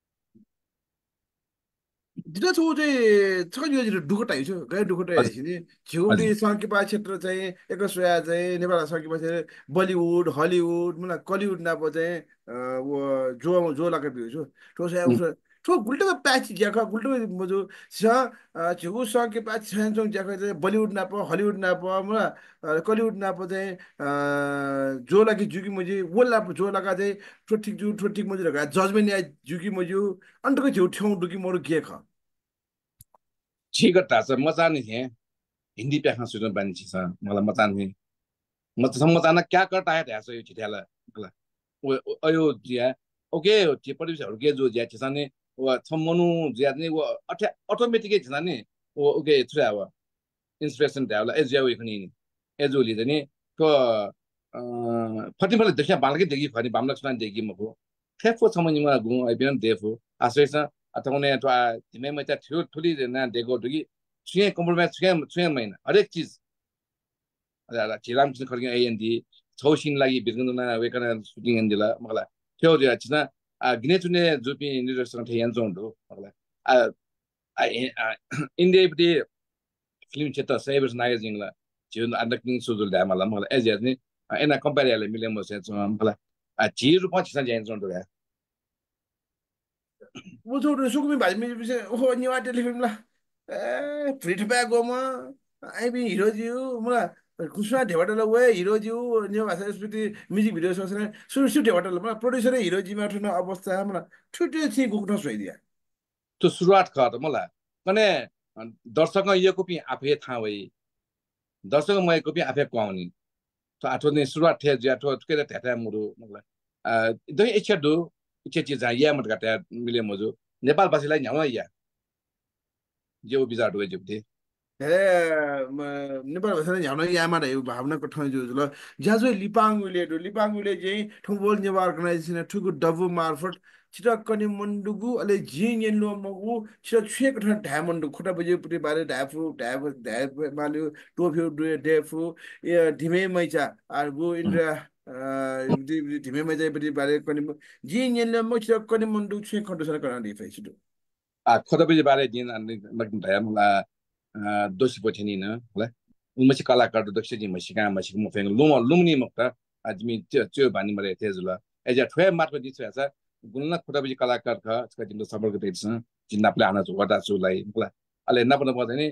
जिता छु चाहिँ छ यो zero दुखटा हिजो गाई दुखटा हेसिनि झिउडी सङ्किपा क्षेत्र चाहिँ एकस्वया चाहिँ नेपाल सङ्किपा चाहिँ बलिउड हलिउड मलाई कलिउड नापो चाहिँ वो जो लगा भी जो तो से उस तो गुल्टे का पैच ज्याका गुल्टे मजो स झिउ सङ्किपा छ्यान्चोङ ज्याका चाहिँ बलिउड नापो हलिउड नापो मलाई कलिउड नापो चाहिँ जो लागि जुकी मजी वो नापो जो लगा चाहिँ ठोठिक मजी लगा जजमेन्ट या जुकी मजु अन्टको झिउ ठ्याउ डुकी मरु के ख ठीक छ म जाने थिएँ हिन्दी प्याखा सुन्न बानी छ मलाई म जाने म जाना क्या करता है ऐसा यो छिट्याला गला अयो जिया ओके जे परिवेशहरु के जो ज्या छने व छमनु ज्या नि व अटोमेटिकली छने ओ ओके छ्या व inspiration da la ezya wi khani ezuli da ni to fatin bal dekha bal ke degi khani bamla sunan degi mako khefo samani ma gu ai bian defo asesa atone to dime ma ta thuli na dego dogi suye compromise suye maina हरेक चीज 지람 무슨 거기 A&D 저신락이 비근나 왜가나 수딩 엔딜라 막라 겨우야 지나 기네투네 주피 인더스트리 대연정도 막라 아 인디에브디 film cheta sabers magazine la jiun andaking suzul da mala mala ejerni ena compare ale milem mo se mala ji ru pa chisan jen zon do ya 무서운 소금이 맞으면 무슨 허니와 텔레비啦프리트 배고마 아이비 이러지요 뭐라 कुसुमा ढेवाटालाई वे हिरोज्यू न्यू भाषा स्मृति music video सोच्ने सुरु ढेवाटालाई मलाई प्रोड्युसरै हिरोजीमा ठुलो अवस्था मलाई छुट्टै थिए गुक्न सोइदिया तो शुरुआत का तो मला कने दर्शक ये को भी आफे था वही दर्शक मैं को भी आफे क्वाउनी तो आठो ने शुरुआत थे जे आठो के थे मुरु मला दो इच्छा दो इच्छा चीज या मत काटे मिले मजो नेपाल भाषीलाई न्याउ या जो बिजार दो जे नेपाल भाषा झ्याउन यामा रह्यो भावनाको ठाउँ जो ल ज्याजो लिपाङले चाहिँ ठुबोल नेवा अर्गनाइजेसन ठुकु डबु मार्फत छिटक्कनि मन्डुगु अले जिङ लो मगु छिट छेक ठ ढामन्डु खुटा बजे पुटे बारे ढाफु माल्यो टोफ्यो डेफु ढिमे मैचा आरगु इन्द्र ढिमे मैचा परि बारे कनि जिङ लो म छिटक्कनि मन्डु छेक खण्डु सर गर्न दिफै छिटो खोदा बजे बारे दिन मग ढामला दोषी पछिनी न होला उमसी कलाकार दक्ष जी मसिका मसिक म फेंग लुमनी मक्ता आदमी त्यो भानी मरे तेजुल एजा ठ्वे मार्क दिछ छ गुणना खुदा बजी कलाकार ख छ तिम्रो सम्पर्क दिछ जिन्नापले आना वडा जुलाई होला अले नपन बदनी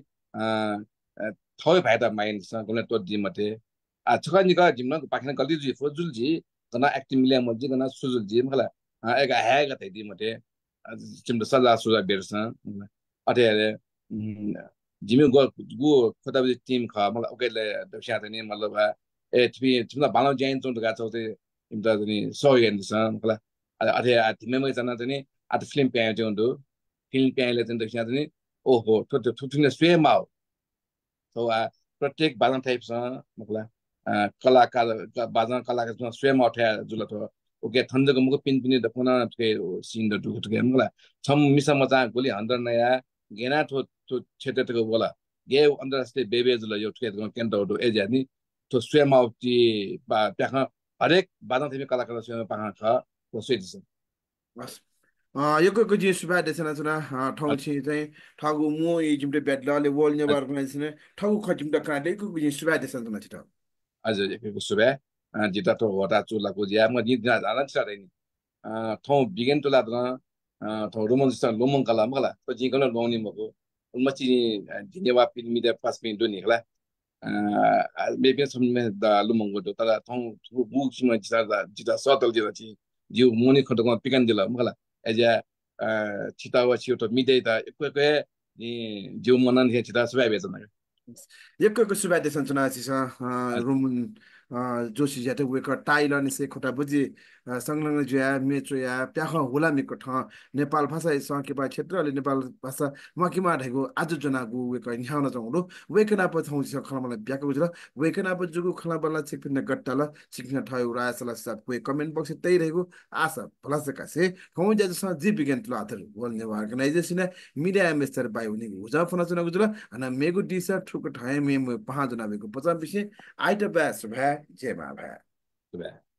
थoi भाइदा माइन छ गुणना तो दि मते छकनि का जिम्न पाखन गल्ती जु फजुल जी जना एक्टिभ मिले म जी जना सुजुल जी होला एगा हेगा तै दि मते तिम्रो सल्लाह सुझाव बेर्छ अटे जिमी गो खोदा टिम ख मलाई ओकेले दक्षा नि मतलब तिमीलाई बालो जाइन चोन गा छ ते तिमीलाई नि सहयोग छ मलाई अथे तिमी मै जना नि आत फिल्म प्यायो जोंदो फिल्म प्यायले चाहिँ दक्षा नि ओहो तो ठुठुने स्वेम आउ सो प्रत्येक बालन टाइप छ मलाई कलाकार बाजन कलाकार स्वेम उठ्या जुल त ओके थन्जको मुको पिन पिन दखुन के सिन द दुख के मलाई छम मिसा मजा गोली हन्दर नया गेना थो क्षेत्रको बोला गे अन्तर्राष्ट्रिय बेबेजले यो ठेको केन्द्रहरु एजानि तो स्वयं आउटी बा त्यहाँ हरेक बादन थिमे कलाकार स्वयं पाखा छ सोइदिस बस यो जे सुबा देसना सुना ठाउँ छि चाहिँ ठगु मो इ जिमटे बेडलाले वल ने बार बनाइसिने ठगु खजिम द काले को जे सुबा देसना सुना छिटा अझ यो सुबा जिता तो होटा चुलाको ज्या म जित जान छ रे नि ठाउँ बिगेन तुला ठाउँ रोमन्स लोमङ कला मला तो जिगन लोनी मको मची जिनेवा पिन मिडे पास पिन दुनि होला maybe some da lumongo do tala thong bu chima jita sotal jita chi jiu moni khoto ko pikan dila mala eja chita wa chi to mide da ekwe ni jiu monan he chita swa be zana एकको सुबा देसन चुना छ रुमन जोशी ज्याते वेक Tyler निसे खोटा बुझी संलग्न जुया metro या प्याख हुलामीको ठ नेपाल भाषा सकेपा क्षेत्र अलि नेपाल भाषा मकिमा ढेको आज जनागु वेक न्याउन चाहनु वेकना प छौ छ खलमले ब्याक बुझ्र वेकना प जुगु खला बल्ला छिकपिन गट्टाला छिकन ठय उरासला साथ वे कमेन्ट बक्स तै रहेको आशा भलासका से कौ ज्याजस जीव विज्ञान तुला आथर बोल्ने अर्गनाइजेसन मिडिया एमएसटर बाइ हुने हुजा फना चुना गुजुला अना मेगु दिसा ठुक ठाय मे 5 जना बेको 50 विषय आइट बेस्ट भए जेमा भए